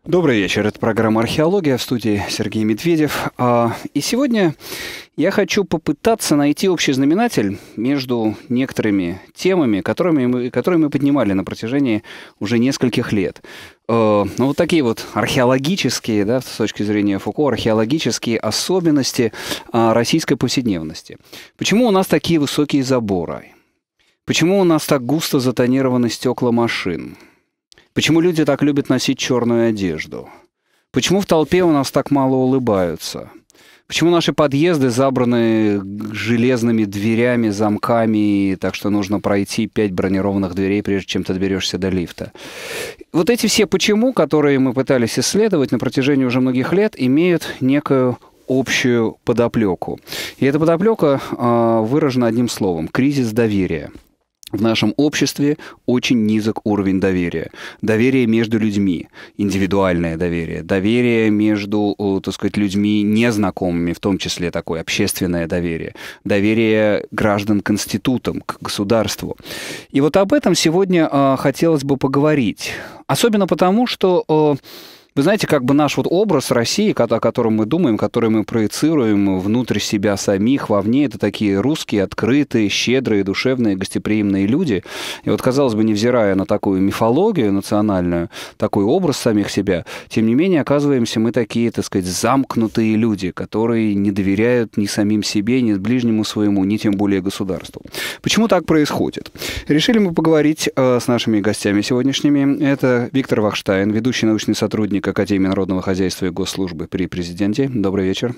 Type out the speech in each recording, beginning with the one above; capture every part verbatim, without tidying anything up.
Добрый вечер. Это программа «Археология», в студии Сергей Медведев. И сегодня я хочу попытаться найти общий знаменатель между некоторыми темами, которыми мы, которые мы поднимали на протяжении уже нескольких лет. Ну, вот такие вот археологические, да, с точки зрения Фуко, археологические особенности российской повседневности. Почему у нас такие высокие заборы? Почему у нас так густо затонированы стекла машин? Почему люди так любят носить черную одежду? Почему в толпе у нас так мало улыбаются? Почему наши подъезды забраны железными дверями, замками, так что нужно пройти пять бронированных дверей, прежде чем ты доберешься до лифта? Вот эти все «почему», которые мы пытались исследовать на протяжении уже многих лет, имеют некую общую подоплеку. И эта подоплека э, выражена одним словом – кризис доверия. В нашем обществе очень низок уровень доверия. Доверие между людьми, индивидуальное доверие. Доверие между, так сказать, людьми незнакомыми, в том числе такое общественное доверие. Доверие граждан к институтам, к государству. И вот об этом сегодня э, хотелось бы поговорить. Особенно потому, что... Э, Вы знаете, как бы наш вот образ России, о котором мы думаем, который мы проецируем внутрь себя самих, вовне, это такие русские, открытые, щедрые, душевные, гостеприимные люди. И вот, казалось бы, невзирая на такую мифологию национальную, такой образ самих себя, тем не менее, оказываемся мы такие, так сказать, замкнутые люди, которые не доверяют ни самим себе, ни ближнему своему, ни тем более государству. Почему так происходит? Решили мы поговорить э, с нашими гостями сегодняшними. Это Виктор Вахштайн, ведущий научный сотрудник Академии народного хозяйства и госслужбы при президенте. Добрый вечер.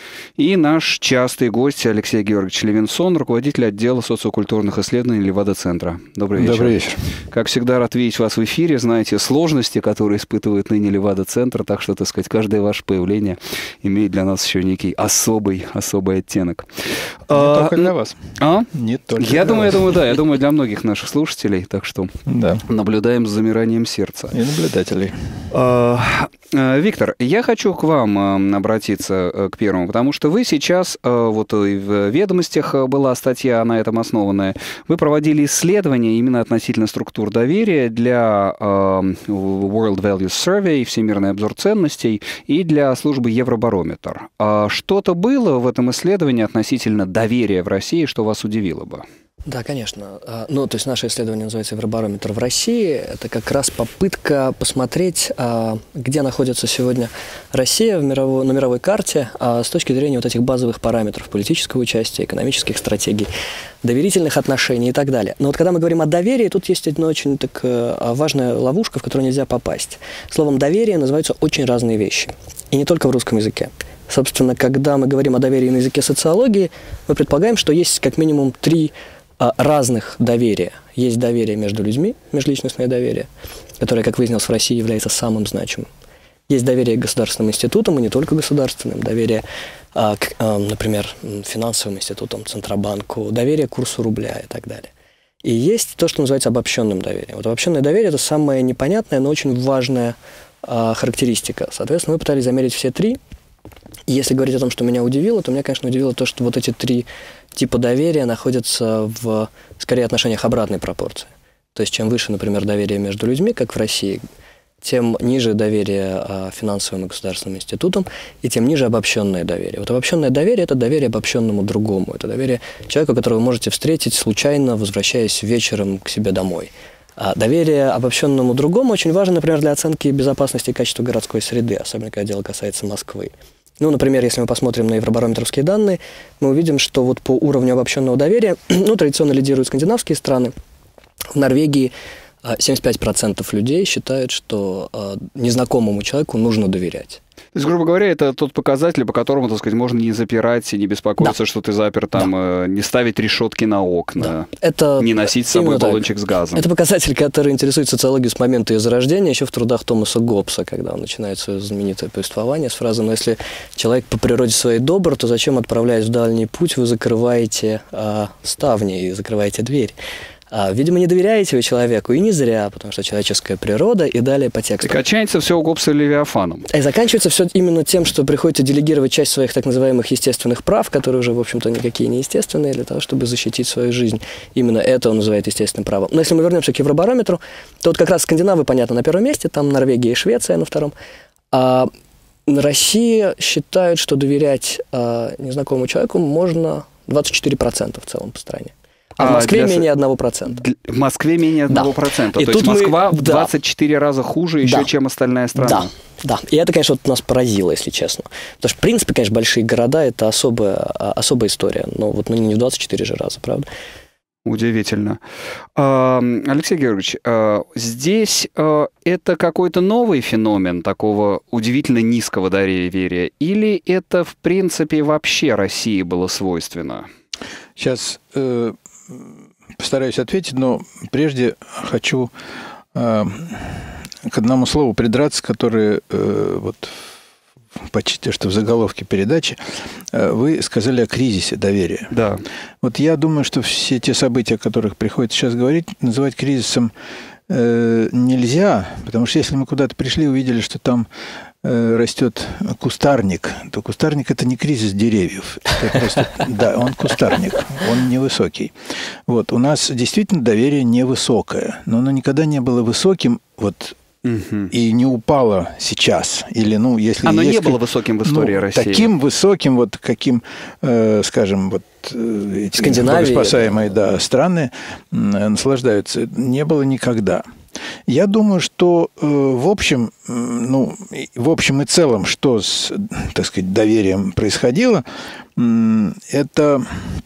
И наш частый гость Алексей Георгиевич Левинсон, руководитель отдела социокультурных исследований Левада-центра. Добрый вечер. Добрый вечер. Как всегда, рад видеть вас в эфире. Знаете сложности, которые испытывает ныне Левада-центр, так что, так сказать, каждое ваше появление имеет для нас еще некий особый, особый оттенок. Не а, только для вас. А? Не только я для думаю, вас. Я думаю, да. Я думаю, для многих наших слушателей. Так что да. Наблюдаем с замиранием сердца. И наблюдателей. А, Виктор, я хочу к вам обратиться к первому, потому что вы сейчас, вот в «Ведомостях» была статья на этом основанная, вы проводили исследования именно относительно структур доверия для World Values Survey, Всемирный обзор ценностей, и для службы Евробарометр. Что-то было в этом исследовании относительно доверия в России, что вас удивило бы? Да, конечно. Ну, то есть наше исследование называется «Евробарометр в России». Это как раз попытка посмотреть, где находится сегодня Россия в мировой, на мировой карте с точки зрения вот этих базовых параметров политического участия, экономических стратегий, доверительных отношений и так далее. Но вот когда мы говорим о доверии, тут есть одна очень так важная ловушка, в которую нельзя попасть. Словом «доверие» называются очень разные вещи. И не только в русском языке. Собственно, когда мы говорим о доверии на языке социологии, мы предполагаем, что есть как минимум три разных доверия. Есть доверие между людьми, межличностное доверие, которое, как выяснилось, в России является самым значимым. Есть доверие к государственным институтам, и не только государственным. Доверие а, к, а, например, финансовым институтам, Центробанку, доверие к курсу рубля и так далее. И есть то, что называется обобщенным доверием. Вот обобщенное доверие – это самая непонятная, но очень важная а, характеристика. Соответственно, мы пытались замерить все три. И если говорить о том, что меня удивило, то меня, конечно, удивило то, что вот эти три типа доверия находятся в, скорее, отношениях обратной пропорции. То есть, чем выше, например, доверие между людьми, как в России, тем ниже доверие а, финансовым и государственным институтам, и тем ниже обобщенное доверие. Вот обобщенное доверие – это доверие обобщенному другому. Это доверие человека, которого вы можете встретить случайно, возвращаясь вечером к себе домой. А доверие обобщенному другому очень важно, например, для оценки безопасности и качества городской среды, особенно когда дело касается Москвы. Ну, например, если мы посмотрим на евробарометровские данные, мы увидим, что вот по уровню обобщенного доверия, ну, традиционно лидируют скандинавские страны. В Норвегии семьдесят пять процентов людей считают, что э, незнакомому человеку нужно доверять. То есть, грубо говоря, это тот показатель, по которому, так сказать, можно не запирать, не беспокоиться, да. что ты запер, там, да. не ставить решетки на окна, да. это не носить с собой баллончик так. с газом. Это показатель, который интересует социологию с момента ее зарождения, еще в трудах Томаса Гоббса, когда он начинает свое знаменитое повествование с фразой: «Но если человек по природе своей добр, то зачем, отправляясь в дальний путь, вы закрываете э, ставни и закрываете дверь?» А, видимо, не доверяете вы человеку, и не зря, потому что человеческая природа, и далее по тексту. И качается все угобство Левиафаном. И заканчивается все именно тем, что приходится делегировать часть своих так называемых естественных прав, которые уже, в общем-то, никакие не естественные, для того, чтобы защитить свою жизнь. Именно это он называет естественным правом. Но если мы вернемся к Евробарометру, то вот как раз Скандинавы, понятно, на первом месте, там Норвегия и Швеция на втором. А Россия считает, что доверять а, незнакомому человеку можно двадцать четыре процента в целом по стране. А, а в Москве для... менее одного процента. В Москве менее одного процента. Да. То есть Москва мы... в двадцать четыре да. раза хуже еще, да. чем остальная страна. Да, да. И это, конечно, вот нас поразило, если честно. Потому что, в принципе, конечно, большие города – это особая, особая история. Но вот ну, не в двадцать четыре же раза, правда? Удивительно. Алексей Георгиевич, здесь это какой-то новый феномен такого удивительно низкого доверия? Или это, в принципе, вообще России было свойственно? Сейчас э, постараюсь ответить, но прежде хочу э, к одному слову придраться, которое э, вот почти что в заголовке передачи вы сказали о кризисе доверия. Да. Вот я думаю, что все те события, о которых приходится сейчас говорить, называть кризисом э, нельзя, потому что если мы куда-то пришли и увидели, что там э, растет кустарник, то кустарник – это не кризис деревьев. Это просто, да, он кустарник, он невысокий. Вот, у нас действительно доверие невысокое, но оно никогда не было высоким, вот, и не упало сейчас. Или, ну, если Оно есть, не было высоким в истории ну, России. Таким высоким, вот каким, э, скажем, вот эти богоспасаемые да, страны э, наслаждаются, не было никогда. Я думаю, что э, в общем, э, ну, в общем и целом, что с, так сказать, доверием происходило, э, это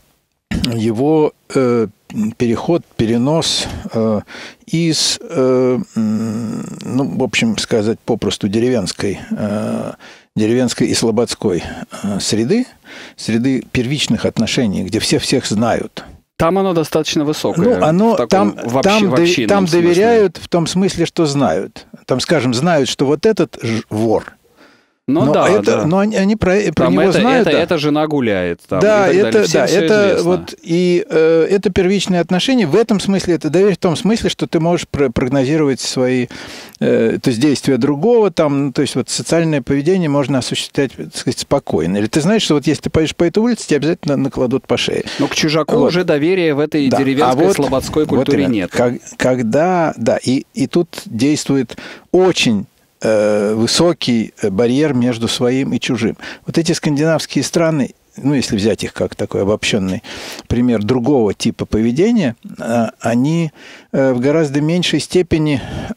его э, переход, перенос э, из, э, ну, в общем сказать, попросту деревенской, э, деревенской и слободской э, среды, среды первичных отношений, где все всех знают. Там оно достаточно высокое. Ну, оно, таком, там, в там, общ, там смысле. доверяют в том смысле, что знают. Там, скажем, знают, что вот этот вор. Ну, но да, это, да. но они, они про, про там него это, знают. Это, да. это жена гуляет. Там, да, и так это, Всем да, все это известно. вот и э, это первичные отношения. В этом смысле это доверие в том смысле, что ты можешь прогнозировать свои, э, то есть действия другого, там, ну, то есть вот социальное поведение можно осуществлять, так сказать, спокойно. Или ты знаешь, что вот если ты пойдешь по этой улице, тебе обязательно накладут по шее. Но к чужаку вот. уже доверия в этой да. деревенской а вот, слободской культуре вот, нет. Как, когда, да, и, и тут действует очень высокий барьер между своим и чужим. Вот эти скандинавские страны, ну, если взять их как такой обобщенный пример другого типа поведения, они в гораздо меньшей степени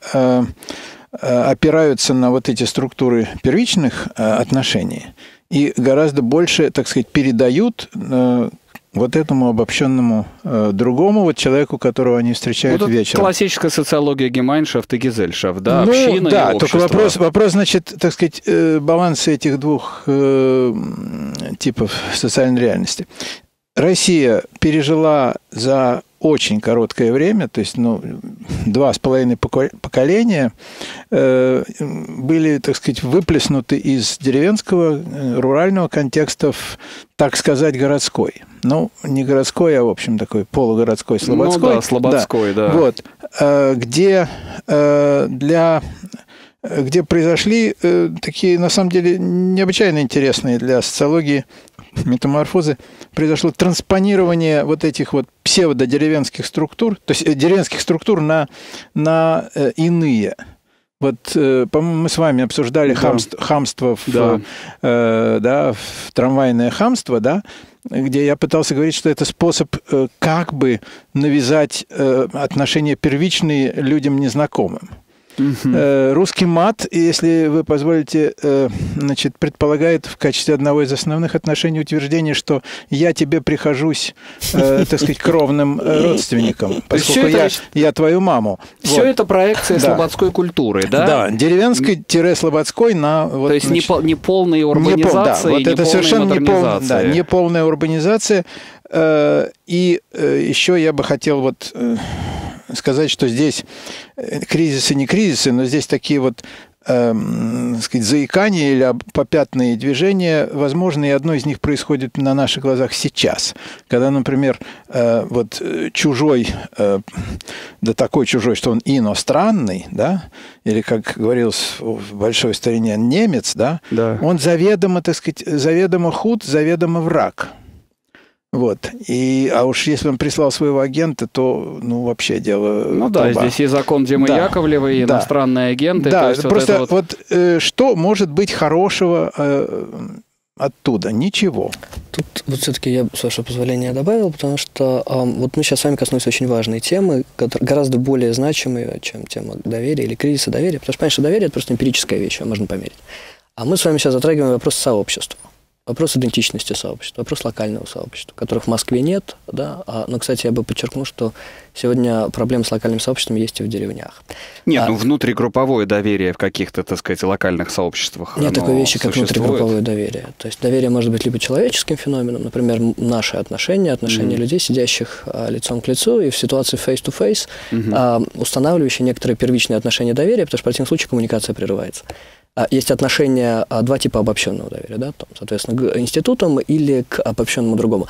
опираются на вот эти структуры первичных отношений и гораздо больше, так сказать, передают вот этому обобщенному э, другому вот человеку, которого они встречают вот вечером. Классическая социология Гемайншафт и Гезельшафт, да, ну, община да, и только общество. вопрос, вопрос, значит, так сказать, э, баланса этих двух э, типов социальной реальности. Россия пережила за очень короткое время, то есть, ну, два с половиной поколения э, были, так сказать, выплеснуты из деревенского, рурального контекста в, так сказать, городской. Ну, не городской, а, в общем, такой полугородской, слободской. Ну да, слободской, да. да. Вот, э, где э, для... где произошли э, такие, на самом деле, необычайно интересные для социологии метаморфозы. Произошло транспонирование вот этих вот псевдодеревенских структур, то есть деревенских структур на, на э, иные. Вот, э, по-моему, мы с вами обсуждали да. хамство, хамство в, да. Э, да, в трамвайное хамство, да, где я пытался говорить, что это способ э, как бы навязать э, отношения первичные людям незнакомым. Uh-huh. Русский мат, если вы позволите, значит, предполагает в качестве одного из основных отношений утверждение, что я тебе прихожусь, так сказать, кровным родственником, поскольку я, я твою маму. Все вот. Это проекция да. слободской культуры, да? Да, деревенской-слободской на... Вот, то есть значит, не, не полная урбанизация, не, да, вот не это совершенно не, пол, да, не полная урбанизация. И еще я бы хотел вот... сказать, что здесь кризисы не кризисы, но здесь такие вот э, так сказать, заикания или попятные движения, возможно, и одно из них происходит на наших глазах сейчас. Когда, например, э, вот чужой, э, да такой чужой, что он иностранный, да, или, как говорилось в большой старине, немец, да, да. он заведомо, так сказать, заведомо худ, заведомо враг. Вот. И, а уж если он прислал своего агента, то, ну, вообще дело... Ну да, труба. Здесь и закон Димы да. Яковлева, и да. иностранные агенты. Да, то есть просто вот, вот, вот э, что может быть хорошего э, оттуда? Ничего. Тут вот все-таки я, с вашего позволения, добавил, потому что э, вот мы сейчас с вами коснулись очень важной темы, которая гораздо более значимой, чем тема доверия или кризиса доверия, потому что, понимаешь, что доверие – это просто эмпирическая вещь, ее можно померить. А мы с вами сейчас затрагиваем вопрос сообщества. Вопрос идентичности сообщества, вопрос локального сообщества, которых в Москве нет, да, а, но, кстати, я бы подчеркнул, что сегодня проблемы с локальным сообществом есть и в деревнях. Нет, а, ну внутригрупповое доверие в каких-то, так сказать, локальных сообществах. Нет такой вещи, как существует. внутригрупповое доверие. То есть доверие может быть либо человеческим феноменом, например, наши отношения, отношения mm-hmm. людей, сидящих а, лицом к лицу, и в ситуации face-to-face, mm-hmm. а, устанавливающие некоторые первичные отношения доверия, потому что в противном случае коммуникация прерывается. Есть отношения, два типа обобщенного доверия, да, там, соответственно, к институтам или к обобщенному другому.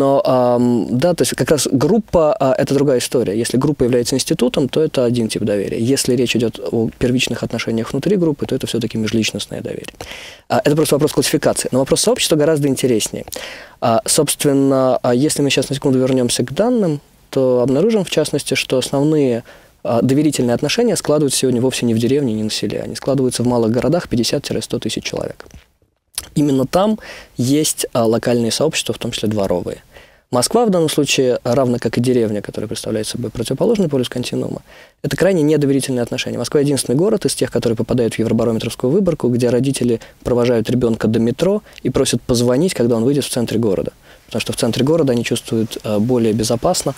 Но, да, то есть как раз группа – это другая история. Если группа является институтом, то это один тип доверия. Если речь идет о первичных отношениях внутри группы, то это все-таки межличностное доверие. Это просто вопрос классификации. Но вопрос сообщества гораздо интереснее. Собственно, если мы сейчас на секунду вернемся к данным, то обнаружим, в частности, что основные доверительные отношения складываются сегодня вовсе не в деревне, не на селе. Они складываются в малых городах пятьдесят-сто тысяч человек. Именно там есть локальные сообщества, в том числе дворовые. Москва в данном случае, равно как и деревня, которая представляет собой противоположный полюс континуума, это крайне недоверительные отношения. Москва – единственный город из тех, которые попадают в Евробарометровскую выборку, где родители провожают ребенка до метро и просят позвонить, когда он выйдет в центре города. Потому что в центре города они чувствуют более безопасно,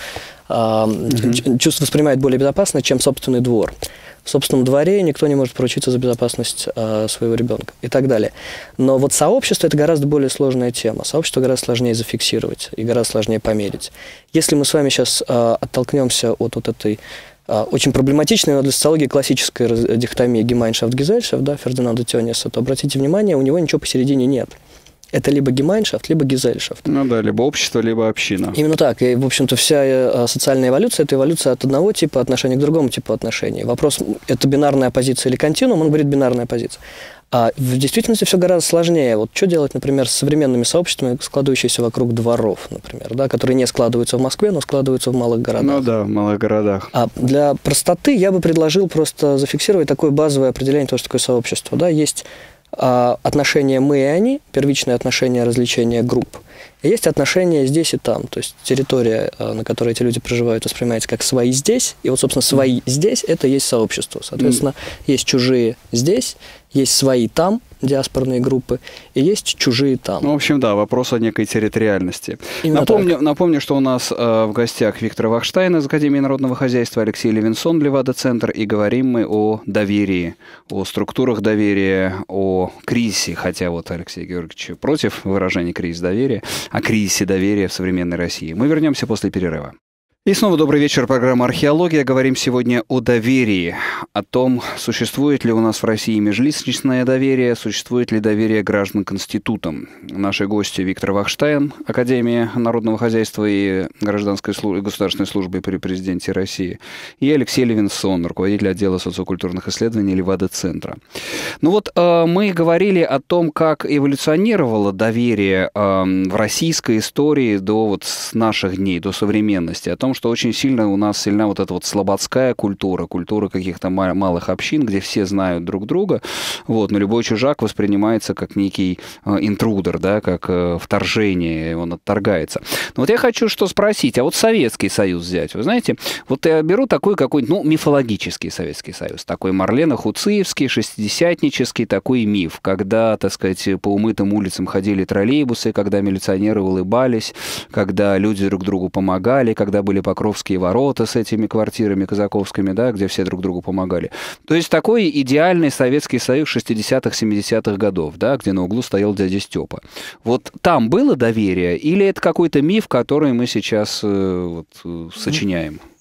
mm-hmm. чувство воспринимают более безопасно, чем собственный двор. В собственном дворе никто не может поручиться за безопасность своего ребенка и так далее. Но вот сообщество – это гораздо более сложная тема. Сообщество гораздо сложнее зафиксировать и гораздо сложнее померить. Если мы с вами сейчас оттолкнемся от вот этой очень проблематичной, но для социологии классической дихотомии Gemeinschaft-Gesellschaft, да, Фердинанда Тёниса, то обратите внимание, у него ничего посередине нет. Это либо Gemeinschaft, либо Gesellschaft. Ну да, либо общество, либо община. Именно так. И, в общем-то, вся социальная эволюция – это эволюция от одного типа отношений к другому типу отношений. Вопрос, это бинарная позиция или континуум, он говорит бинарная позиция. А в действительности все гораздо сложнее. Вот что делать, например, с современными сообществами, складывающимися вокруг дворов, например, да, которые не складываются в Москве, но складываются в малых городах. Ну да, в малых городах. А для простоты я бы предложил просто зафиксировать такое базовое определение того, что такое сообщество. Да, есть отношения «мы» и «они», первичные отношения развлечения групп. И есть отношения здесь и там. То есть территория, на которой эти люди проживают, воспринимается как «свои здесь». И вот, собственно, «свои здесь» – это и есть сообщество. Соответственно, mm. есть чужие здесь, есть свои там, диаспорные группы, и есть чужие там. Ну, в общем, да, вопрос о некой территориальности. Напомню, напомню, что у нас э, в гостях Виктор Вахштайн из Академии народного хозяйства, Алексей Левинсон, Левада-центр, и говорим мы о доверии, о структурах доверия, о кризисе, хотя вот Алексей Георгиевич против выражения кризис доверия, о кризисе доверия в современной России. Мы вернемся после перерыва. И снова добрый вечер, программа «Археология». Говорим сегодня о доверии, о том, существует ли у нас в России межличностное доверие, существует ли доверие граждан к институтам. Наши гости Виктор Вахштайн, Академия народного хозяйства и гражданской службы, государственной службы при президенте России, и Алексей Левинсон, руководитель отдела социокультурных исследований Левада-центра. Ну вот э, мы говорили о том, как эволюционировало доверие э, в российской истории до вот наших дней, до современности, о том, что очень сильно у нас сильна вот эта вот слободская культура, культура каких-то малых общин, где все знают друг друга, вот, но любой чужак воспринимается как некий э, интрудер, да, как э, вторжение, он отторгается. Но вот я хочу что спросить, а вот Советский Союз взять, вы знаете, вот я беру такой какой-то, ну, мифологический Советский Союз, такой Марлено-Хуциевский, шестидесятнический такой миф, когда, так сказать, по умытым улицам ходили троллейбусы, когда милиционеры улыбались, когда люди друг другу помогали, когда были Покровские ворота с этими квартирами казаковскими, да, где все друг другу помогали. То есть такой идеальный Советский Союз шестидесятых-семидесятых годов, да, где на углу стоял дядя Степа. Вот там было доверие или это какой-то миф, который мы сейчас э, вот, сочиняем?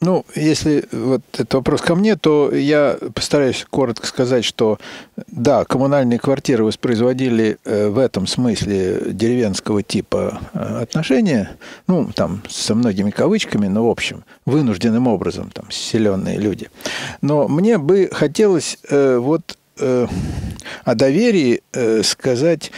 Ну, если вот этот вопрос ко мне, то я постараюсь коротко сказать, что да, коммунальные квартиры воспроизводили в этом смысле деревенского типа отношения, ну, там, со многими кавычками, но, в общем, вынужденным образом, там, селенные люди. Но мне бы хотелось э, вот э, о доверии э, сказать,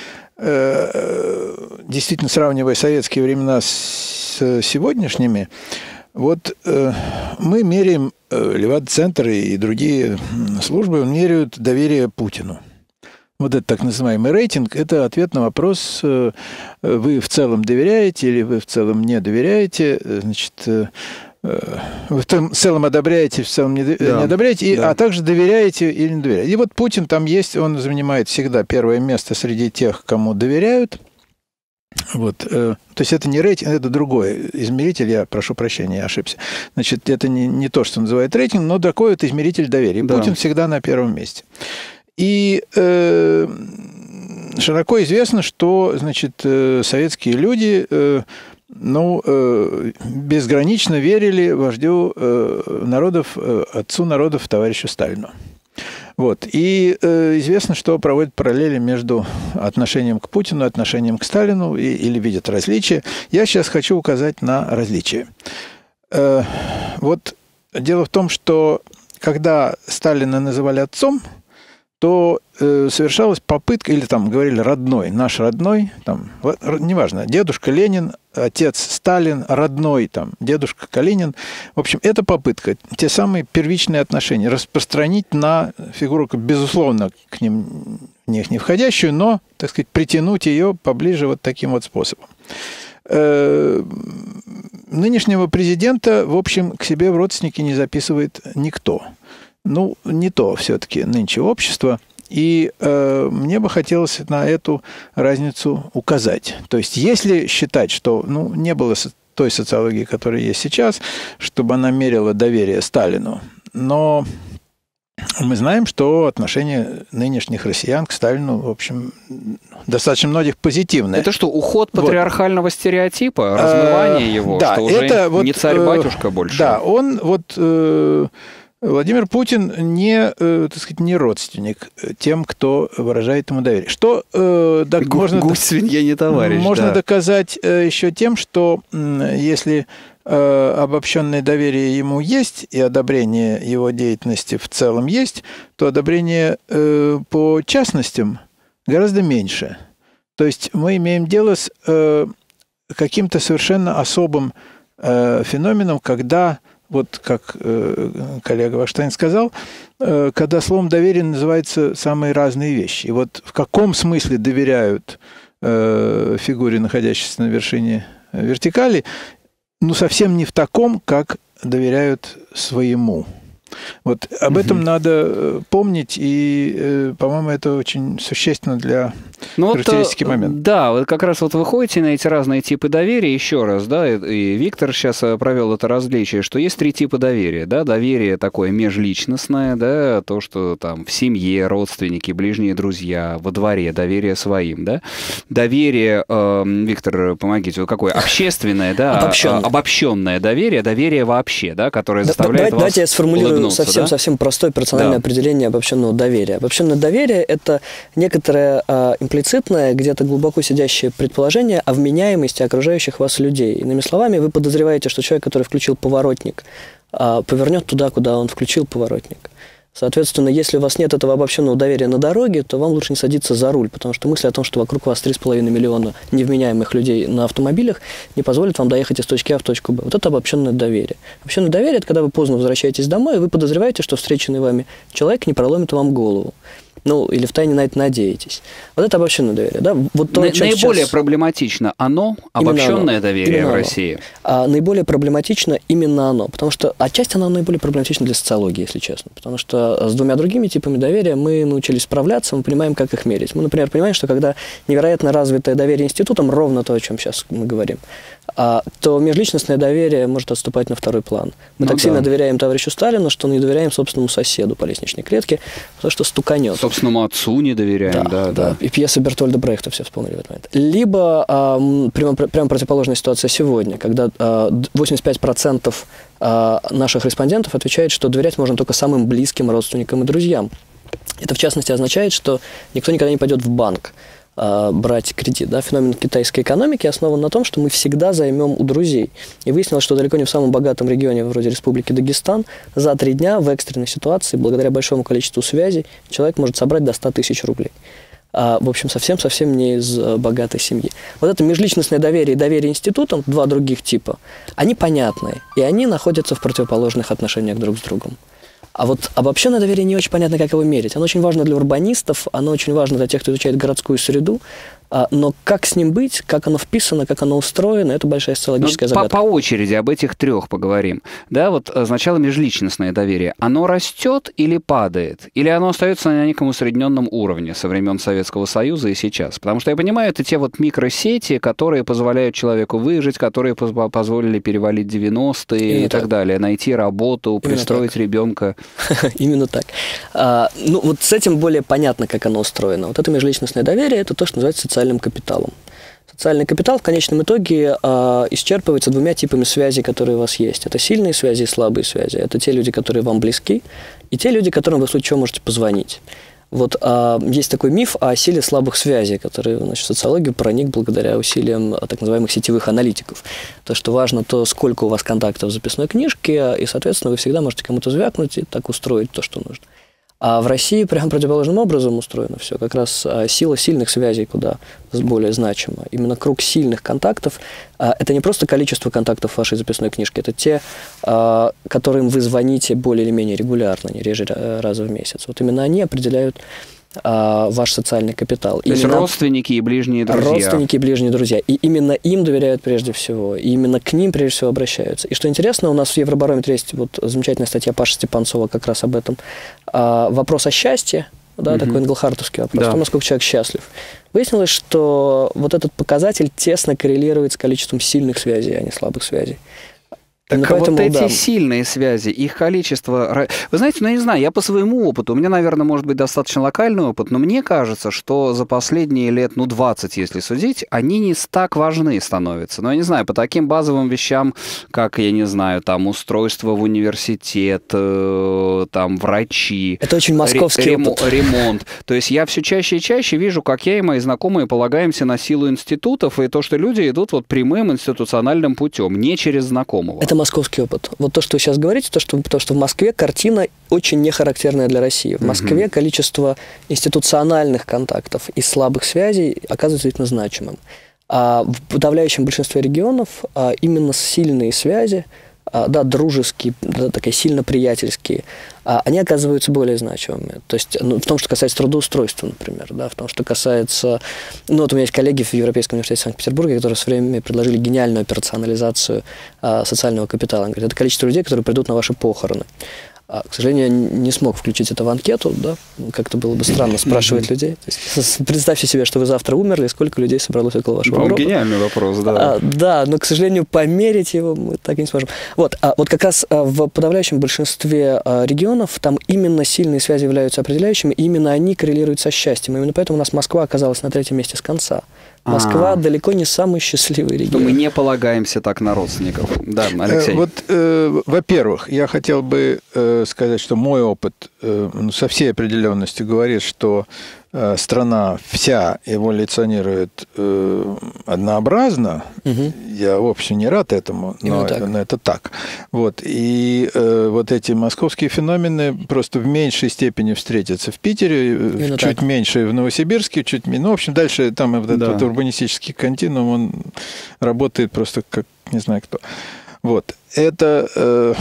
э, действительно, сравнивая советские времена с сегодняшними. Вот э, мы меряем, э, Левада-центр и другие службы меряют доверие Путину. Вот это так называемый рейтинг, это ответ на вопрос, э, вы в целом доверяете или вы в целом не доверяете, значит, э, вы в целом одобряете, в целом не, да, не одобряете, и, да. а также доверяете или не доверяете. И вот Путин там есть, он занимает всегда первое место среди тех, кому доверяют. Вот, э, то есть это не рейтинг, это другой измеритель, я прошу прощения, я ошибся. Значит, это не, не то, что называют рейтинг, но такой вот измеритель доверия. Да. Путин всегда на первом месте. И э, широко известно, что, значит, э, советские люди, э, ну, э, безгранично верили вождю э, народов, э, отцу народов, товарищу Сталину. Вот. И э, известно, что проводят параллели между отношением к Путину и отношением к Сталину, и, или видят различия. Я сейчас хочу указать на различия. Э, вот дело в том, что когда Сталина называли отцом, то э, совершалась попытка, или там говорили родной, наш родной, там, неважно, дедушка Ленин, отец Сталин, родной, там, дедушка Калинин. В общем, это попытка, те самые первичные отношения, распространить на фигуру, безусловно, к ним в них не входящую, но, так сказать, притянуть ее поближе вот таким вот способом. Э, нынешнего президента, в общем, к себе в родственники не записывает никто. Ну, не то все-таки нынче общество, и э, мне бы хотелось на эту разницу указать. То есть, если считать, что ну, не было той социологии, которая есть сейчас, чтобы она мерила доверие Сталину, но мы знаем, что отношение нынешних россиян к Сталину, в общем, достаточно многих позитивное. Это что, уход патриархального вот. стереотипа, размывание а, его, да, что уже это не вот, царь-батюшка больше? Да, он вот... Э, Владимир Путин не, э, так сказать, не родственник тем, кто выражает ему доверие. Что э, так, Гу- можно, гусь, свинья, не товарищ, можно да. доказать э, еще тем, что э, если э, обобщенное доверие ему есть и одобрение его деятельности в целом есть, то одобрение э, по частностям гораздо меньше. То есть мы имеем дело с э, каким-то совершенно особым э, феноменом, когда... Вот как э, коллега Ваштайн сказал, э, когда словом доверие называются самые разные вещи. И вот в каком смысле доверяют э, фигуре, находящейся на вершине вертикали, ну, совсем не в таком, как доверяют своему. Вот об этом угу. надо помнить, и, по-моему, это очень существенно для ну, характеристики вот, момента. Да, вот как раз вот вы ходите на эти разные типы доверия, еще раз, да, и Виктор сейчас провел это различие, что есть три типа доверия, да, доверие такое межличностное, да, то, что там в семье, родственники, ближние друзья, во дворе, доверие своим, да, доверие, э, Виктор, помогите, вот какое, общественное, да, обобщенное, обобщенное доверие, доверие вообще, да, которое заставляет да, вас давайте я сформулирую совсем, да? совсем простое персональное да. определение обобщенного доверия. Обобщенное доверие – это некоторое а, имплицитное, где-то глубоко сидящее предположение о вменяемости окружающих вас людей. Иными словами, вы подозреваете, что человек, который включил поворотник, а, повернет туда, куда он включил поворотник. Соответственно, если у вас нет этого обобщенного доверия на дороге, то вам лучше не садиться за руль, потому что мысль о том, что вокруг вас три с половиной миллиона невменяемых людей на автомобилях, не позволит вам доехать из точки А в точку Б. Вот это обобщенное доверие. Обобщенное доверие – это когда вы поздно возвращаетесь домой, и вы подозреваете, что встреченный вами человек не проломит вам голову. Ну, или втайне на это надеетесь. Вот это обобщенное доверие. Да? Вот то, на, наиболее сейчас... проблематично оно, обобщенное оно. доверие именно в России. А наиболее проблематично именно оно. Потому что отчасти оно наиболее проблематично для социологии, если честно. Потому что с двумя другими типами доверия мы научились справляться, мы понимаем, как их мерить. Мы, например, понимаем, что когда невероятно развитое доверие институтам, ровно то, о чем сейчас мы говорим, то межличностное доверие может отступать на второй план. Мы ну так да. сильно доверяем товарищу Сталину, что не доверяем собственному соседу по лестничной клетке, потому что стуканет. собственному отцу не доверяем. Да, да, да. да. И пьесы Бертольда Брехта все вспомнили в этот момент. Либо э, прямо, прямо противоположная ситуация сегодня, когда э, восемьдесят пять процентов э, наших респондентов отвечает, что доверять можно только самым близким родственникам и друзьям. Это, в частности, означает, что никто никогда не пойдет в банк э, брать кредит. Да? Феномен китайской экономики основан на том, что мы всегда займем у друзей. И выяснилось, что далеко не в самом богатом регионе, вроде Республики Дагестан, за три дня в экстренной ситуации, благодаря большому количеству связей, человек может собрать до ста тысяч рублей. А, в общем, совсем-совсем не из а, богатой семьи. Вот это межличностное доверие и доверие институтам, два других типа, они понятные, и они находятся в противоположных отношениях друг с другом. А вот обобщенное доверие не очень понятно, как его мерить. Оно очень важно для урбанистов, оно очень важно для тех, кто изучает городскую среду, но как с ним быть, как оно вписано, как оно устроено, это большая социологическая ну, загадка. По, по очереди об этих трех поговорим. Да, вот сначала межличностное доверие. Оно растет или падает? Или оно остается на неком усредненном уровне со времен Советского Союза и сейчас? Потому что я понимаю, это те вот микросети, которые позволяют человеку выжить, которые поз- позволили перевалить девяностые Именно и так, так далее, найти работу, Именно пристроить так. ребенка. Именно так. А, ну, вот с этим более понятно, как оно устроено. Вот это межличностное доверие, это то, что называется социальным капиталом. Социальный капитал в конечном итоге э, исчерпывается двумя типами связей, которые у вас есть. Это сильные связи и слабые связи. Это те люди, которые вам близки, и те люди, которым вы в случае чего можете позвонить. Вот э, есть такой миф о силе слабых связей, который, значит, в социологию проник благодаря усилиям так называемых сетевых аналитиков. То, что важно то, сколько у вас контактов в записной книжке, и, соответственно, вы всегда можете кому-то звякнуть и так устроить то, что нужно. А в России прям противоположным образом устроено все. Как раз а, сила сильных связей куда более значима. Именно круг сильных контактов а, – это не просто количество контактов в вашей записной книжке, это те, а, которым вы звоните более или менее регулярно, не реже раза в месяц. Вот именно они определяют а, ваш социальный капитал. То есть родственники и ближние друзья. Родственники и ближние друзья. И именно им доверяют прежде всего. И именно к ним прежде всего обращаются. И что интересно, у нас в Евробарометре есть вот замечательная статья Паши Степанцова как раз об этом. А, вопрос о счастье, да, угу. такой энглохартовский вопрос, да. Том, насколько человек счастлив. Выяснилось, что вот этот показатель тесно коррелирует с количеством сильных связей, а не слабых связей. Так ну, а поэтому, вот эти да. сильные связи, их количество... Вы знаете, ну, я не знаю, я по своему опыту, у меня, наверное, может быть достаточно локальный опыт, но мне кажется, что за последние лет, ну, двадцать, если судить, они не так важны становятся. Но я не знаю, по таким базовым вещам, как, я не знаю, там, устройство в университет, э, там, врачи... Это очень московский рем, опыт. Ремонт. То есть я все чаще и чаще вижу, как я и мои знакомые полагаемся на силу институтов и то, что люди идут вот прямым институциональным путем, не через знакомого. Это московский опыт. Вот то, что вы сейчас говорите, то, что, то, что в Москве картина очень не характерная для России. В Москве mm-hmm. количество институциональных контактов и слабых связей оказывается действительно значимым. А в подавляющем большинстве регионов а, именно сильные связи, а, да, дружеские, да, такие сильно приятельские, а, они оказываются более значимыми. То есть, ну, в том, что касается трудоустройства, например, да, в том, что касается... Ну, вот у меня есть коллеги в Европейском университете Санкт-Петербурга, которые в свое время предложили гениальную операционализацию а, социального капитала. Они говорят, это количество людей, которые придут на ваши похороны. А, к сожалению, я не смог включить это в анкету, да, как-то было бы странно спрашивать людей. То есть, представьте себе, что вы завтра умерли, и сколько людей собралось около вашего гроба. Гениальный вопрос, да. А, да, но, к сожалению, померить его мы так и не сможем. Вот, а, вот как раз а, в подавляющем большинстве а, регионов там именно сильные связи являются определяющими, и именно они коррелируют со счастьем. Именно поэтому у нас Москва оказалась на третьем месте с конца. Москва А-а-а. далеко не самый счастливый регион. Но мы не полагаемся так на родственников. Да, Алексей. Э, вот, э, во-первых, я хотел бы э, сказать, что мой опыт э, ну, со всей определенностью говорит, что э, страна вся эволюционирует э, однообразно. Угу. Я, в общем, не рад этому, но, но это так. Вот. И э, вот эти московские феномены просто в меньшей степени встретятся в Питере, Именно чуть так. меньше в Новосибирске, чуть меньше. Ну, в общем, дальше там вот да. этот урбанистический континуум, он работает просто как не знаю кто. Вот. Это, э,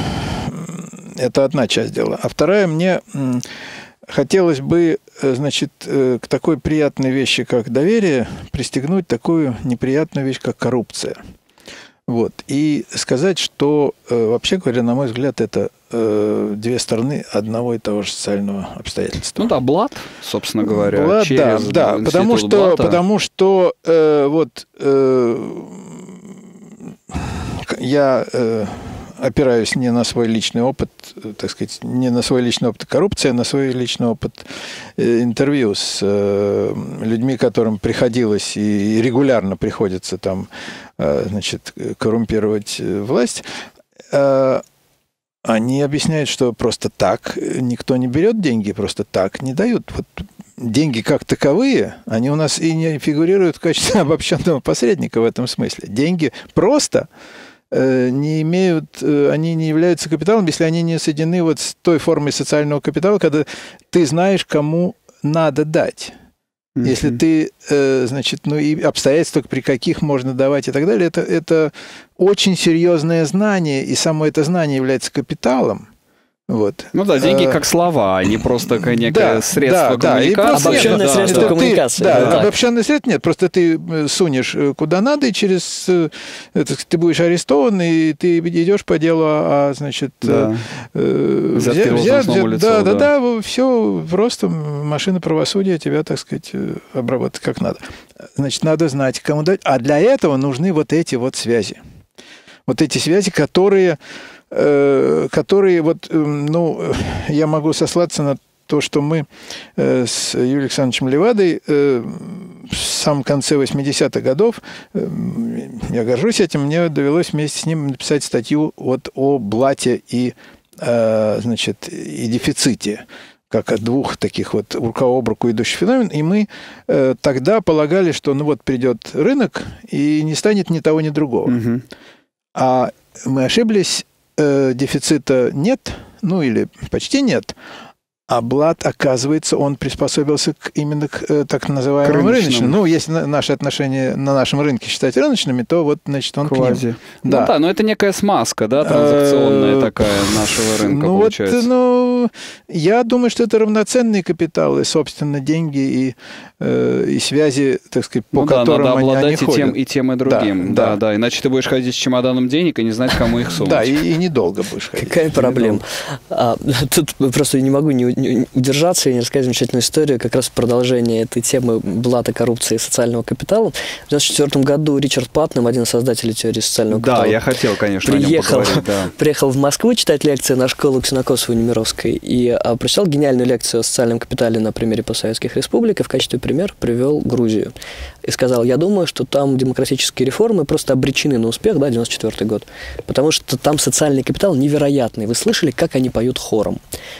это одна часть дела. А вторая, мне хотелось бы, значит, к такой приятной вещи, как доверие, пристегнуть такую неприятную вещь, как коррупция. Вот. И сказать, что, вообще говоря, на мой взгляд, это две стороны одного и того же социального обстоятельства. Ну да, блат, собственно говоря. Блат, да, да, потому что, потому что э, вот э, я э, опираюсь не на свой личный опыт, так сказать, не на свой личный опыт коррупции, а на свой личный опыт интервью с людьми, которым приходилось и регулярно приходится там, значит, коррумпировать власть. Они объясняют, что просто так никто не берет деньги, просто так не дают. Вот деньги как таковые, они у нас и не фигурируют в качестве обобщенного посредника в этом смысле. Деньги просто не имеют, они не являются капиталом, если они не соединены вот с той формой социального капитала, когда ты знаешь, кому надо дать. Mm-hmm. Если ты, значит, ну и обстоятельства, при каких можно давать и так далее, это, это очень серьезное знание, и само это знание является капиталом. Вот. Ну да, деньги как слова, а не просто некое да, средство да, коммуникации. Да, обобщенное да, средство да, коммуникации. Да, да. Обобщенное средство нет, просто ты сунешь куда надо, и через это, ты будешь арестован, и ты идешь по делу, а значит да. э, взять, взять, взять лицо, да, да, да, да, все просто машина правосудия тебя, так сказать, обработает как надо. Значит, надо знать, кому дать, а для этого нужны вот эти вот связи, вот эти связи, которые которые, вот, ну, я могу сослаться на то, что мы с Юрием Александровичем Левадой в самом конце восьмидесятых годов, я горжусь этим, мне довелось вместе с ним написать статью вот о блате и, значит, и дефиците, как о двух таких вот рука об руку идущих феномен, и мы тогда полагали, что ну вот придет рынок, и не станет ни того, ни другого. Угу. А мы ошиблись, дефицита нет, ну или почти нет, а блат, оказывается, он приспособился к, именно к так называемым рыночным. Ну, если наши отношения на нашем рынке считать рыночными, то вот, значит, он Квази. К ним. Да. Ну да, но это некая смазка, да, транзакционная такая нашего рынка, ну, получается. Вот, ну, я думаю, что это равноценные капиталы, собственно, деньги и, э, и связи, так сказать, по ну, которым да, надо они, обладать они и ходят. Тем, и тем, и другим. Да, да, да. да. Иначе ты будешь ходить с чемоданом денег и не знать, кому их сунуть. Да, и, и недолго будешь ходить. Какая проблема? А, тут просто не могу не, не удержаться и не рассказать замечательную историю, как раз в продолжение этой темы блата, коррупции и социального капитала. В девяносто четвёртом году Ричард Патнам, один из создателей теории социального капитала, да, я хотел, конечно, приехал, о нем поговорить, да. приехал в Москву читать лекции на школу Ксенокосовой-Немировской и а, прочитал гениальную лекцию о социальном капитале на примере постсоветских республик и в качестве примера привел Грузию. И сказал, я думаю, что там демократические реформы просто обречены на успех, да, девяносто четвёртый год, потому что там социальный капитал невероятный. Вы слышали, как они поют хором?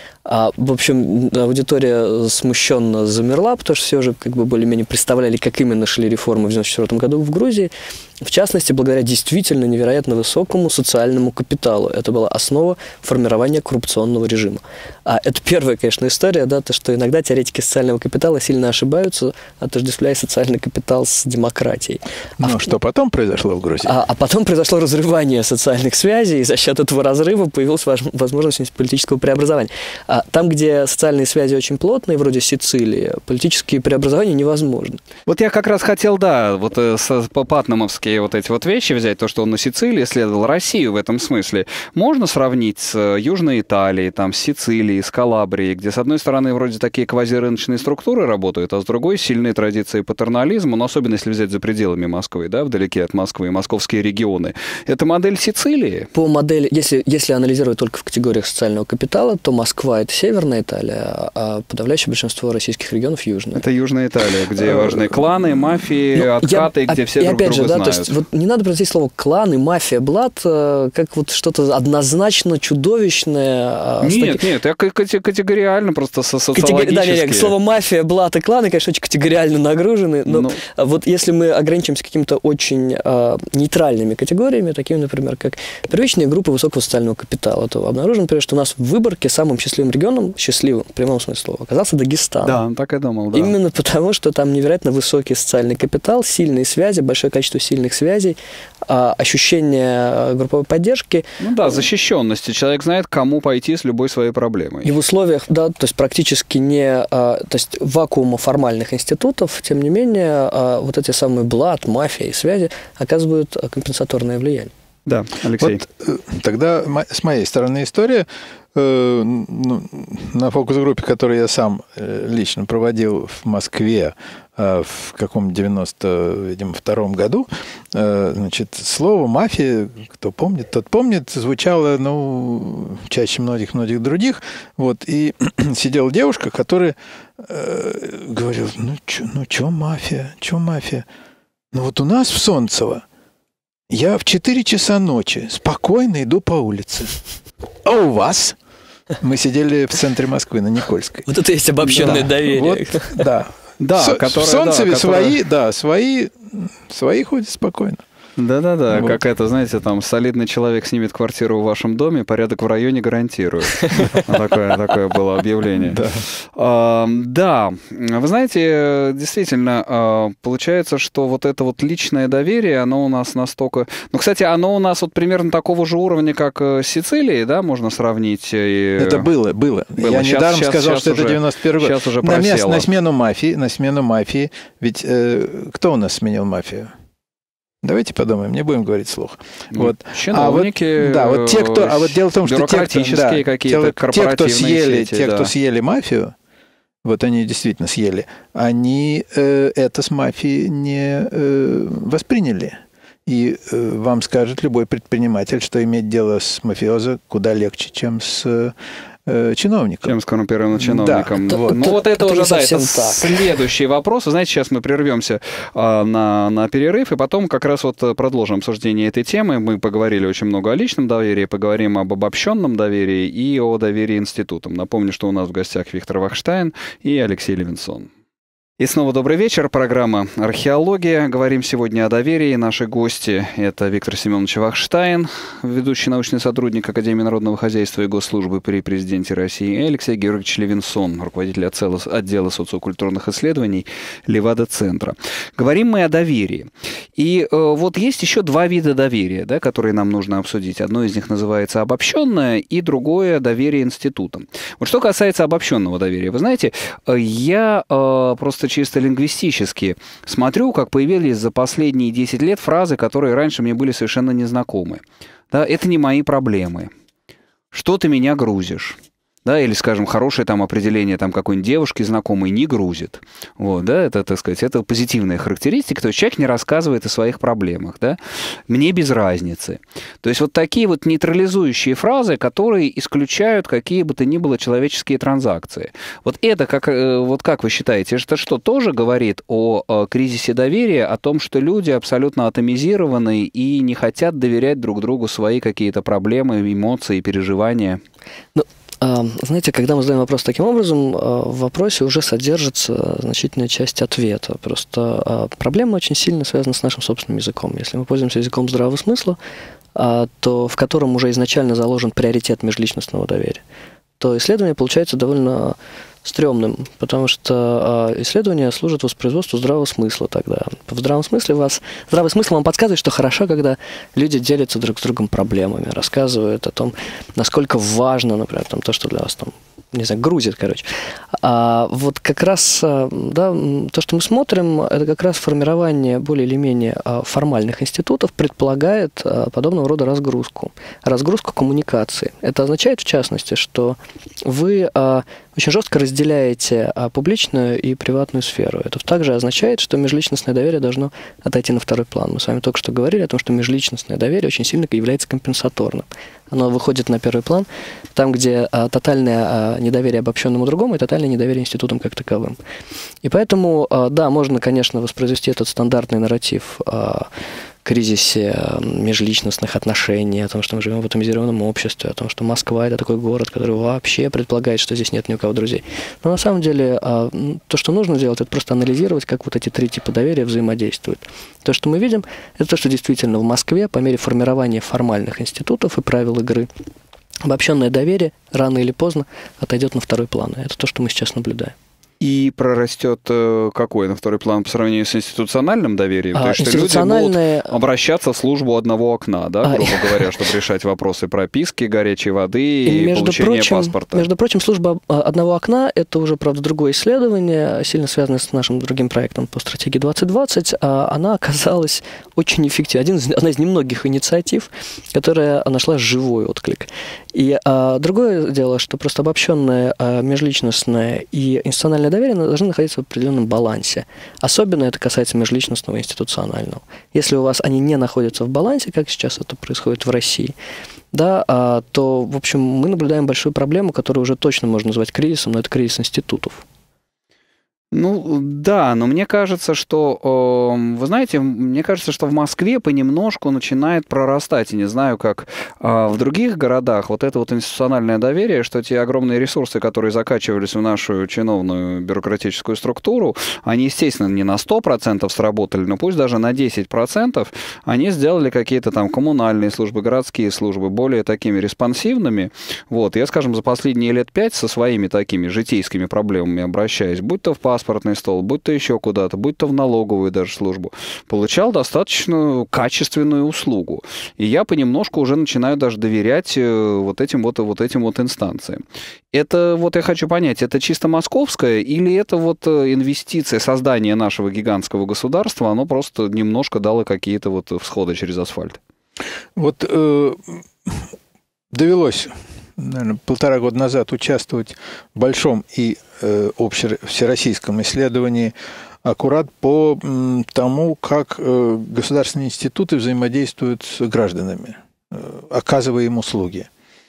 А, в общем, аудитория смущенно замерла, потому что все уже как бы более-менее представляли, как именно шли реформы в девяносто четвёртом году в Грузии. В частности, благодаря действительно невероятно высокому социальному капиталу. Это была основа формирования коррупционного режима. А это первая, конечно, история, да, то, что иногда теоретики социального капитала сильно ошибаются, отождествляя социальный капитал с демократией. Ну, а что потом произошло в Грузии? А, а потом произошло разрывание социальных связей, и за счет этого разрыва появилась возможность политического преобразования. А там, где социальные связи очень плотные, вроде Сицилии, политические преобразования невозможны. Вот я как раз хотел, да, вот по-патнамовски вот эти вот вещи взять, то, что он на Сицилии исследовал Россию в этом смысле. Можно сравнить с Южной Италией, там, с Сицилией, с Калабрией, где, с одной стороны, вроде такие квазирыночные структуры работают, а с другой сильные традиции патернализма, ну, особенно если взять за пределами Москвы, да, вдалеке от Москвы, московские регионы. Это модель Сицилии? По модели, если, если анализировать только в категориях социального капитала, то Москва — это Северная Италия, а подавляющее большинство российских регионов — Южная. Это Южная Италия, где важны кланы, мафии, ну, откаты, я, где все друг друга же, да, знают. То есть, вот не надо произносить слово «клан» и «мафия», «блат» как вот что-то однозначно чудовищное. Нет, таки... нет, я категориально просто социологически. Категори... Да, нет, нет, слово «мафия», «блат» и «кланы», конечно, очень категориально нагружены, но ну... вот если мы ограничимся какими-то очень э, нейтральными категориями, такими, например, как первичные группы высокого социального капитала, то обнаружим, например, что у нас в Выборге самым счастливым регионом, счастливым, в прямом смысле слова, оказался Дагестан. Да, так и думал, да. Именно потому, что там невероятно высокий социальный капитал, сильные связи, большое количество сильных связей, ощущение групповой поддержки. Ну да, защищенности. Человек знает, кому пойти с любой своей проблемой. И в условиях, да, то есть практически не, то есть вакуума формальных институтов, тем не менее, вот эти самые блат, мафия и связи оказывают компенсаторное влияние. Да, Алексей. Вот, тогда с моей стороны история. На фокус-группе, которую я сам лично проводил в Москве в каком девяносто втором году, значит, слово «мафия», кто помнит, тот помнит, звучало, ну, чаще многих-многих других. Вот, и сидела девушка, которая э, говорила, ну, чё, ну, чё мафия, чё мафия? Ну, вот у нас в Солнцево я в четыре часа ночи спокойно иду по улице. А у вас? Мы сидели в центре Москвы, на Никольской. Вот это есть обобщенное да, доверие. Вот, да. Да, С, которое, в Солнцеве да, свои, которое... да, свои, свои ходят спокойно. Да-да-да, вот. Как это, знаете, там, солидный человек снимет квартиру в вашем доме, порядок в районе гарантирует. Такое, такое было объявление. Да. А, да, вы знаете, действительно, а, получается, что вот это вот личное доверие, оно у нас настолько... Ну, кстати, оно у нас вот примерно такого же уровня, как с Сицилией, да, можно сравнить. И... Это было, было. было. Я сейчас, недаром сейчас, сейчас сказал, что уже, это девяносто первый год. Сейчас уже на, мест, на смену мафии, на смену мафии. Ведь э, кто у нас сменил мафию? Давайте подумаем, не будем говорить вслух. Вот. Чиновники, а вот, да, вот те, кто, а вот дело в том, что те, кто, да, какие-то те, кто съели, сети, те, да. кто съели мафию, вот они действительно съели, они э, это с мафией не э, восприняли. И э, вам скажет любой предприниматель, что иметь дело с мафиозо куда легче, чем с э, чиновником. Чем с коррумпированным чиновником. Да. Вот. Ну, вот это, это уже, да, это так. следующий вопрос. Знаете, сейчас мы прервемся а, на, на перерыв, и потом как раз вот продолжим обсуждение этой темы. Мы поговорили очень много о личном доверии, поговорим об обобщенном доверии и о доверии институтам. Напомню, что у нас в гостях Виктор Вахштайн и Алексей Левинсон. И снова добрый вечер. Программа «Археология». Говорим сегодня о доверии. Наши гости – это Виктор Семенович Вахштайн, ведущий научный сотрудник Академии народного хозяйства и госслужбы при президенте России, и Алексей Георгиевич Левинсон, руководитель отдела, отдела социокультурных исследований Левада-центра. Говорим мы о доверии. И э, вот есть еще два вида доверия, да, которые нам нужно обсудить. Одно из них называется обобщенное, и другое – доверие институтам. Вот что касается обобщенного доверия. Вы знаете, я э, просто чисто лингвистически смотрю, как появились за последние десять лет фразы, которые раньше мне были совершенно незнакомы. Да, это не мои проблемы. Что ты меня грузишь? Да, или, скажем, хорошее там определение там какой-нибудь девушки знакомой не грузит. Вот, да, это, так сказать, это позитивная характеристика, то есть человек не рассказывает о своих проблемах, да. Мне без разницы. То есть вот такие вот нейтрализующие фразы, которые исключают какие бы то ни было человеческие транзакции. Вот это, как, вот как вы считаете, это что, тоже говорит о, о кризисе доверия, о том, что люди абсолютно атомизированы и не хотят доверять друг другу свои какие-то проблемы, эмоции, переживания? Ну, знаете, когда мы задаем вопрос таким образом, в вопросе уже содержится значительная часть ответа. Просто проблема очень сильно связана с нашим собственным языком. Если мы пользуемся языком здравого смысла, то в котором уже изначально заложен приоритет межличностного доверия, то исследование получается довольно стрёмным, потому что исследование служит воспроизводству здравого смысла тогда. В здравом смысле вас... Здравый смысл вам подсказывает, что хорошо, когда люди делятся друг с другом проблемами, рассказывают о том, насколько важно, например, там, то, что для вас там, не знаю, грузит, короче. А вот как раз, да, то, что мы смотрим, это как раз формирование более или менее формальных институтов предполагает подобного рода разгрузку. Разгрузку коммуникации. Это означает, в частности, что вы очень жестко разделяете публичную и приватную сферу. Это также означает, что межличностное доверие должно отойти на второй план. Мы с вами только что говорили о том, что межличностное доверие очень сильно является компенсаторным. Оно выходит на первый план, там, где а, тотальное а, недоверие обобщенному другому и тотальное недоверие институтам как таковым. И поэтому, а, да, можно, конечно, воспроизвести этот стандартный нарратив о кризисе межличностных отношений, о том, что мы живем в атомизированном обществе, о том, что Москва – это такой город, который вообще предполагает, что здесь нет ни у кого друзей. Но на самом деле а, то, что нужно делать, это просто анализировать, как вот эти три типа доверия взаимодействуют. То, что мы видим, это то, что действительно в Москве по мере формирования формальных институтов и правил игры обобщенное доверие рано или поздно отойдет на второй план. Это то, что мы сейчас наблюдаем. И прорастет какой на второй план по сравнению с институциональным доверием? А, То есть, что институциональное... люди будут обращаться в службу одного окна, да, грубо а... говоря, чтобы решать вопросы прописки, горячей воды и, и получения прочим, паспорта. Между прочим, служба одного окна – это уже, правда, другое исследование, сильно связанное с нашим другим проектом по стратегии двадцать двадцать. Она оказалась очень эффективной. Один из, одна из немногих инициатив, которая нашла живой отклик. И а, другое дело, что просто обобщенное а, межличностное и институциональное доверие должны находиться в определенном балансе. Особенно это касается межличностного и институционального. Если у вас они не находятся в балансе, как сейчас это происходит в России, да, то, в общем, мы наблюдаем большую проблему, которую уже точно можно назвать кризисом, но это кризис институтов. Ну, да, но мне кажется, что, э, вы знаете, мне кажется, что в Москве понемножку начинает прорастать, и не знаю, как э, в других городах, вот это вот институциональное доверие, что те огромные ресурсы, которые закачивались в нашу чиновную бюрократическую структуру, они, естественно, не на сто процентов сработали, но пусть даже на десять процентов они сделали какие-то там коммунальные службы, городские службы более такими респонсивными. Вот, я, скажем, за последние лет пять со своими такими житейскими проблемами обращаюсь, будь то в паспорт, паспортный стол, будь то еще куда-то, будь то в налоговую даже службу, получал достаточно качественную услугу. И я понемножку уже начинаю даже доверять вот этим вот, вот этим вот инстанциям. Это, вот я хочу понять, это чисто московское или это вот инвестиция, создание нашего гигантского государства, оно просто немножко дало какие-то вот всходы через асфальт? Вот э, довелось, наверное, полтора года назад участвовать в большом и э, общевсероссийском исследовании аккурат по м, тому, как э, государственные институты взаимодействуют с гражданами, э, оказывая им услуги.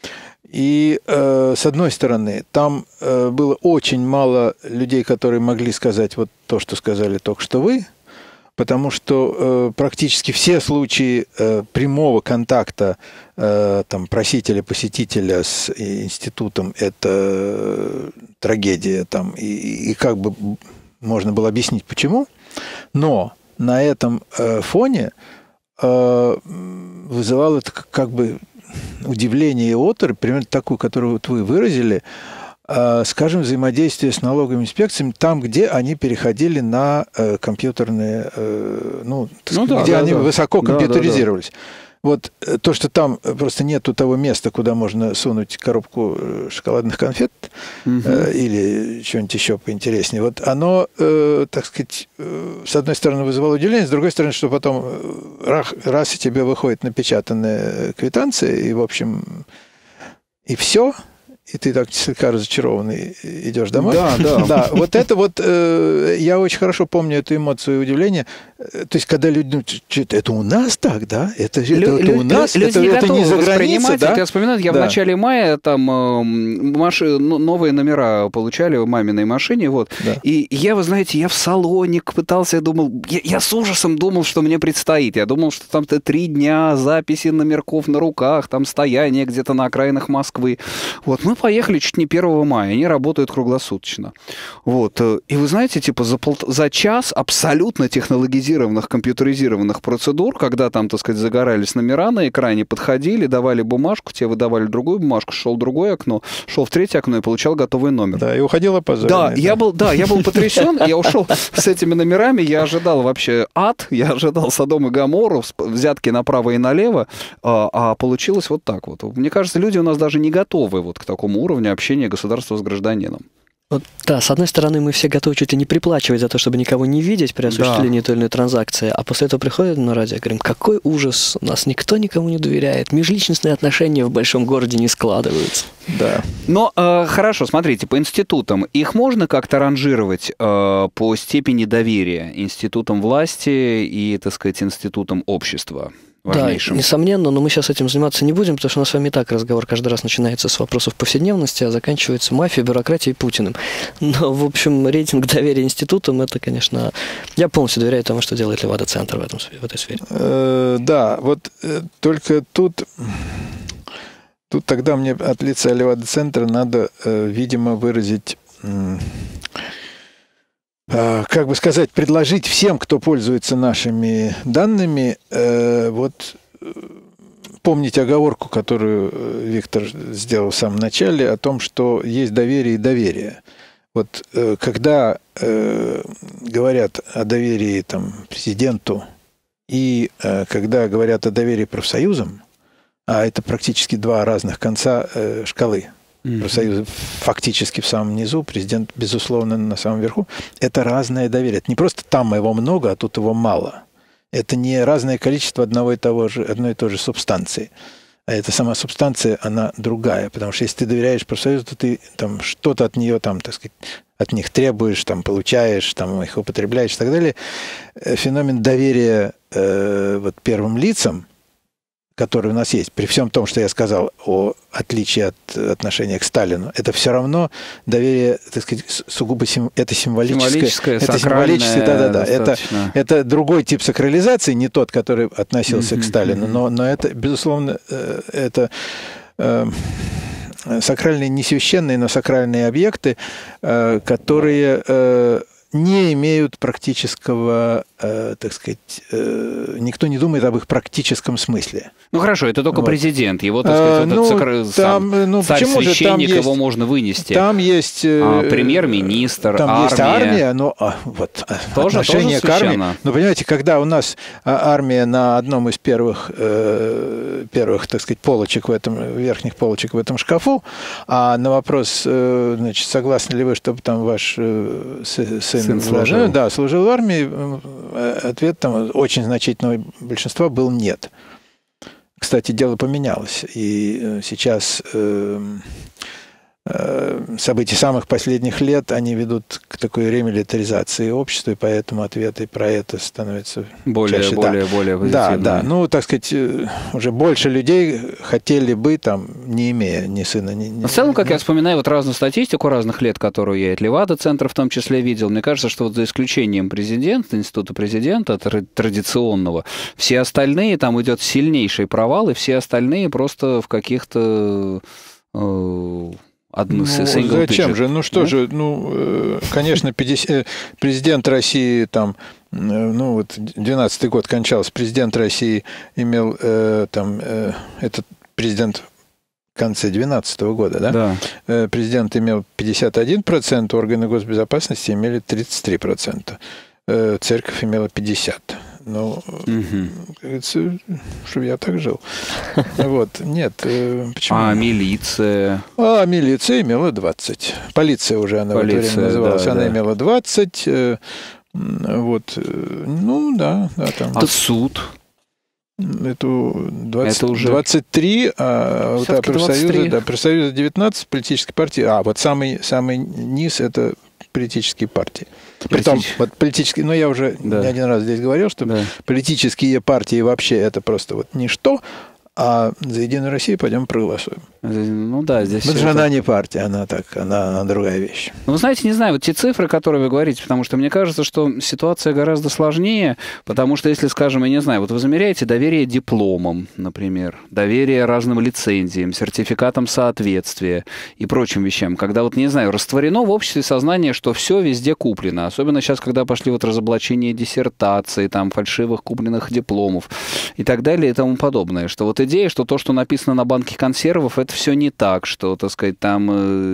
И, э, с одной стороны, там э, было очень мало людей, которые могли сказать вот то, что сказали только что вы, потому что э, практически все случаи э, прямого контакта э, там, просителя-посетителя с институтом – это э, трагедия, там, и, и как бы можно было объяснить, почему. Но на этом э, фоне э, вызывало это как бы удивление и оторопь, примерно такую, которую вот вы выразили, скажем, взаимодействие с налоговыми инспекциями там, где они переходили на э, компьютерные, э, ну, ну да, где да, они да. высоко компьютеризировались. Да, да, да. Вот то, что там просто нету того места, куда можно сунуть коробку шоколадных конфет угу. э, или что-нибудь еще поинтереснее, вот оно, э, так сказать, э, с одной стороны вызывало удивление, с другой стороны, что потом раз, раз и тебе выходит напечатанная квитанция, и, в общем, и все. И ты так слегка разочарованный идешь домой. Да, да. Да, вот это вот, э, я очень хорошо помню эту эмоцию и удивление. То есть, когда люди думают, что это у нас так, да? Это, Лю- это, это у нас, люди это, не это не за границей, да? Вот я вспоминаю, я да. в начале мая там э, маши, новые номера получали в маминой машине, вот. Да. И я, вы знаете, я в салоне пытался, я думал, я, я с ужасом думал, что мне предстоит. Я думал, что там-то три дня записи номерков на руках, там стояние где-то на окраинах Москвы. Вот, мы поехали чуть не первого мая, они работают круглосуточно. Вот. И вы знаете, типа за, пол... за час абсолютно технологизированных, компьютеризированных процедур, когда там, так сказать, загорались номера на экране, подходили, давали бумажку, тебе выдавали другую бумажку, шел в другое окно, шел в третье окно и получал готовый номер. Да, и уходил опозоренный. Да, да. Я был, да, я был потрясен, я ушел с этими номерами, я ожидал вообще ад, я ожидал Содом и Гоморру, взятки направо и налево, а, а получилось вот так вот. Мне кажется, люди у нас даже не готовы вот к такому уровню общения государства с гражданином. Вот, да, с одной стороны, мы все готовы чуть ли не приплачивать за то, чтобы никого не видеть при осуществлении да. той или иной транзакции, а после этого приходят на радио и говорим, какой ужас, у нас никто никому не доверяет, межличностные отношения в большом городе не складываются. Да. Но э, хорошо, смотрите, по институтам, их можно как-то ранжировать э, по степени доверия институтам власти и, так сказать, институтам общества? Важнейшим. Да, несомненно, но мы сейчас этим заниматься не будем, потому что у нас с вами и так разговор каждый раз начинается с вопросов повседневности, а заканчивается мафией, бюрократией и Путиным. Но, в общем, рейтинг доверия институтам, это, конечно... Я полностью доверяю тому, что делает Левада-центр в, этом, в этой сфере. Э, да, вот э, только тут... Тут тогда мне от лица Левада-центра надо, э, видимо, выразить... Э, как бы сказать, предложить всем, кто пользуется нашими данными, э, вот помнить оговорку, которую Виктор сделал в самом начале, о том, что есть доверие и доверие. Вот э, когда э, говорят о доверии там, президенту и э, когда говорят о доверии профсоюзам, а это практически два разных конца э, шкалы, профсоюзы фактически в самом низу, президент, безусловно, на самом верху. Это разное доверие. Это не просто там его много, а тут его мало. Это не разное количество одного и того же, одной и той же субстанции. А эта сама субстанция, она другая. Потому что если ты доверяешь профсоюзу, то ты там что-то от нее, там, так сказать, от них требуешь, там, получаешь, там, их употребляешь и так далее. Феномен доверия э, вот, первым лицам, который у нас есть, при всем том, что я сказал о отличии от отношения к Сталину, это все равно доверие, так сказать, сугубо сим, это символическое. Символическое, это символическое, да-да-да. Это, это другой тип сакрализации, не тот, который относился mm-hmm, к Сталину, mm-hmm. но, но это, безусловно, это э, сакральные, не священные, но сакральные объекты, э, которые э, не имеют практического, э, так сказать, э, никто не думает об их практическом смысле. Ну хорошо, это только вот. Президент, его, так сказать, а, вот ну, этот там, сам, ну, царь-священник, его есть, можно вынести. Там есть... А, премьер-министр, там армия. есть армия, но а, вот, тоже, отношение тоже к армии. Ну, понимаете, когда у нас армия на одном из первых, э, первых, так сказать, полочек в этом, верхних полочек в этом шкафу, а на вопрос, э, значит, согласны ли вы, чтобы там ваш э, сын, сын служил? Да, служил в армии, ответ там очень значительного большинства был нет. Кстати, дело поменялось, и сейчас э, э, события самых последних лет, они ведут к такой ремилитаризации общества, и поэтому ответы про это становятся более, чаще. Более, да. более позитивными. Да, да, ну, так сказать, уже больше людей хотели бы, там, не имея ни сына, ни... ни в целом, как я вспоминаю вот разную статистику разных лет, которую я от Левада-центра в том числе видел, мне кажется, что вот за исключением президента, института президента, традиционного, все остальные, там идет сильнейший провал, и все остальные просто в каких-то... Э, Одну, ну, зачем digit, же? Ну что да? же, ну, конечно, пятьдесят, президент России там, ну вот двенадцатый год кончался, президент России имел там, этот президент в конце двенадцатого года, да? Да. Президент имел пятьдесят один процент, органы госбезопасности имели тридцать три процента, церковь имела пятьдесят процентов. Ну, угу. Кажется, чтобы я так жил. Вот, нет. Почему? А милиция? А милиция имела двадцать. Полиция уже она Полиция, в это время называлась. Да, она да. имела двадцать. Вот, ну, да. да там. А суд? Это, двадцать, это уже... двадцать три, а вот, а профсоюза, да, профсоюза девятнадцать, политической партии. А, вот самый, самый низ – это политические партии. Притом, вот политические, ну, я уже да. не один раз здесь говорил, что да. политические партии вообще это просто вот ничто, а за Единую Россию пойдем проголосуем. Ну да, здесь... Потому что это... она не партия, она так, она, она другая вещь. Ну, вы знаете, не знаю, вот те цифры, которые вы говорите, потому что мне кажется, что ситуация гораздо сложнее, потому что, если, скажем, я не знаю, вот вы замеряете доверие дипломам, например, доверие разным лицензиям, сертификатам соответствия и прочим вещам, когда вот, не знаю, растворено в обществе сознание, что все везде куплено, особенно сейчас, когда пошли вот разоблачения диссертаций, там, фальшивых купленных дипломов и так далее и тому подобное, что вот идея, что то, что написано на банке консервов, это все не так, что, так сказать, там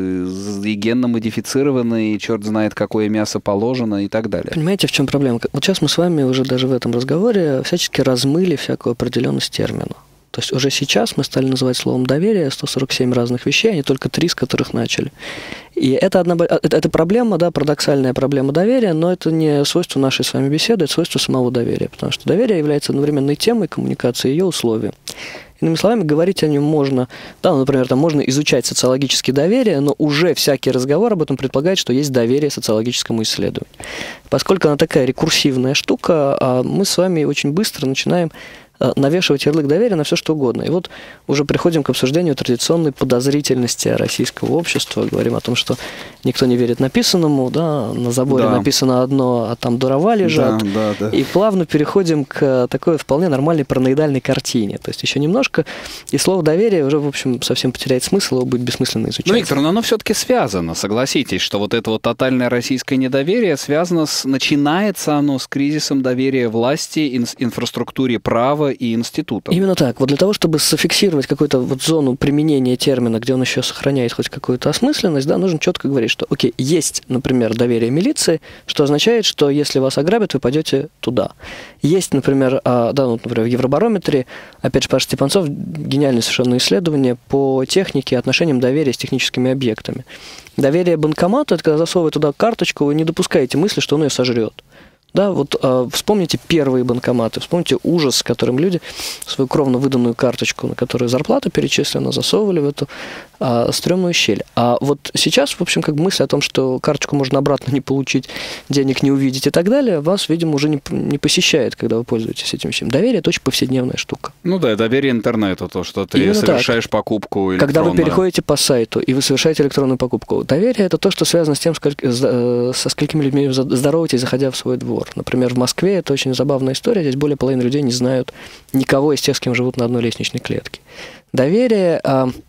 э, и генно-модифицированное, и черт знает, какое мясо положено и так далее. Понимаете, в чем проблема? Вот сейчас мы с вами уже даже в этом разговоре всячески размыли всякую определенность термина. То есть уже сейчас мы стали называть словом доверие сто сорок семь разных вещей, а не только три, с которых начали. И это, одна, это, это проблема, да, парадоксальная проблема доверия, но это не свойство нашей с вами беседы, это свойство самого доверия, потому что доверие является одновременной темой коммуникации и ее условием. Иными словами, говорить о нем можно, да, например, там можно изучать социологические доверия, но уже всякий разговор об этом предполагает, что есть доверие социологическому исследованию. Поскольку она такая рекурсивная штука, мы с вами очень быстро начинаем навешивать ярлык доверия на все, что угодно. И вот уже приходим к обсуждению традиционной подозрительности российского общества. Говорим о том, что никто не верит написанному, да, на заборе да. написано одно, а там дрова лежат. Да, да, да. И плавно переходим к такой вполне нормальной параноидальной картине. То есть еще немножко, и слово доверие уже, в общем, совсем потеряет смысл, его будет бессмысленно изучать. Ну, Виктор, но оно все-таки связано, согласитесь, что вот это вот тотальное российское недоверие связано с... Начинается оно с кризисом доверия власти, ин, инфраструктуре права и институтов. Именно так. Вот для того, чтобы зафиксировать какую-то вот зону применения термина, где он еще сохраняет хоть какую-то осмысленность, да, нужно четко говорить, что, окей, есть, например, доверие милиции, что означает, что если вас ограбят, вы пойдете туда. Есть, например, да, ну, например, в Евробарометре, опять же, Паша Степанцов, гениальное совершенно исследование по технике и отношениям доверия с техническими объектами. Доверие банкомату – это когда засовывая туда карточку, вы не допускаете мысли, что он ее сожрет. Да, вот э, вспомните первые банкоматы, вспомните ужас, с которым люди свою кровно выданную карточку, на которую зарплата перечислена, засовывали в эту э, стрёмную щель. А вот сейчас, в общем, как бы мысль о том, что карточку можно обратно не получить, денег не увидеть и так далее, вас, видимо, уже не, не посещает, когда вы пользуетесь этим всем. Доверие – это очень повседневная штука. Ну да, доверие интернету, то, что ты Именно совершаешь так. покупку электронную. Когда вы переходите по сайту, и вы совершаете электронную покупку. Доверие – это то, что связано с тем, со сколькими людьми вы здороваетесь, заходя в свой двор. Например, в Москве это очень забавная история. Здесь более половины людей не знают никого из тех, с кем живут на одной лестничной клетке. Доверие,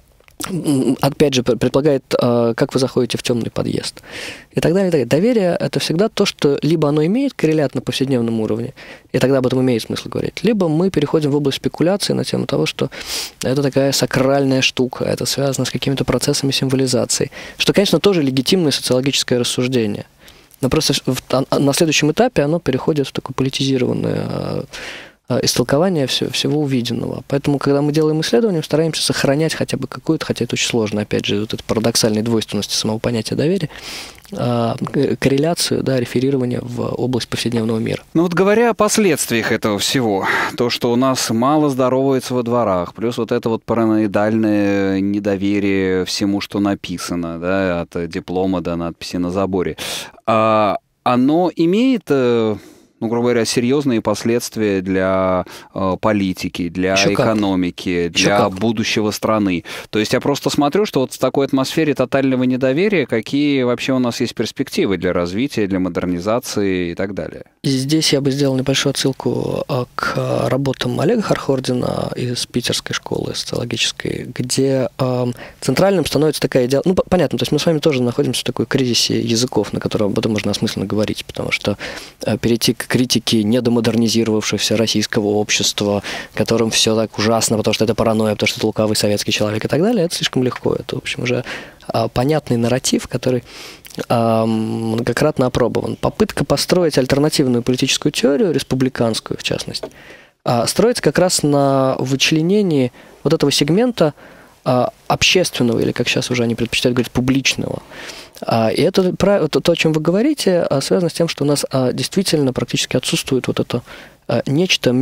опять же, предполагает, как вы заходите в темный подъезд. И так далее, и так далее. Доверие – это всегда то, что либо оно имеет коррелят на повседневном уровне, и тогда об этом имеет смысл говорить, либо мы переходим в область спекуляции на тему того, что это такая сакральная штука, это связано с какими-то процессами символизации, что, конечно, тоже легитимное социологическое рассуждение. Но просто на следующем этапе оно переходит в такое политизированное истолкование всего увиденного. Поэтому, когда мы делаем исследования, стараемся сохранять хотя бы какую-то, хотя это очень сложно, опять же, вот этой парадоксальной двойственности самого понятия доверия, корреляцию, да, реферирование в область повседневного мира. Ну вот говоря о последствиях этого всего, то, что у нас мало здоровается во дворах, плюс вот это вот параноидальное недоверие всему, что написано, да, от диплома до надписи на заборе, а оно имеет... ну, грубо говоря, серьезные последствия для э, политики, для Еще экономики, как? для как? будущего страны. То есть я просто смотрю, что вот в такой атмосфере тотального недоверия, какие вообще у нас есть перспективы для развития, для модернизации и так далее. И здесь я бы сделал небольшую отсылку к работам Олега Хархордина из питерской школы социологической, где э, центральным становится такая идея... Ну, понятно, то есть мы с вами тоже находимся в такой кризисе языков, на котором об этом можно осмысленно говорить, потому что э, перейти к критики недомодернизировавшегося российского общества, которым все так ужасно, потому что это паранойя, потому что это лукавый советский человек и так далее, это слишком легко. Это, в общем, уже а, понятный нарратив, который а, многократно опробован. Попытка построить альтернативную политическую теорию, республиканскую в частности, а, строится как раз на вычленении вот этого сегмента а, общественного, или, как сейчас уже они предпочитают говорить, публичного. И это то, о чем вы говорите, связано с тем, что у нас действительно практически отсутствует вот это нечто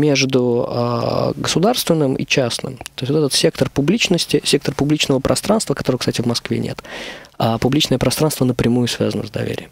между государственным и частным. То есть вот этот сектор публичности, сектор публичного пространства, которого, кстати, в Москве нет, а публичное пространство напрямую связано с доверием.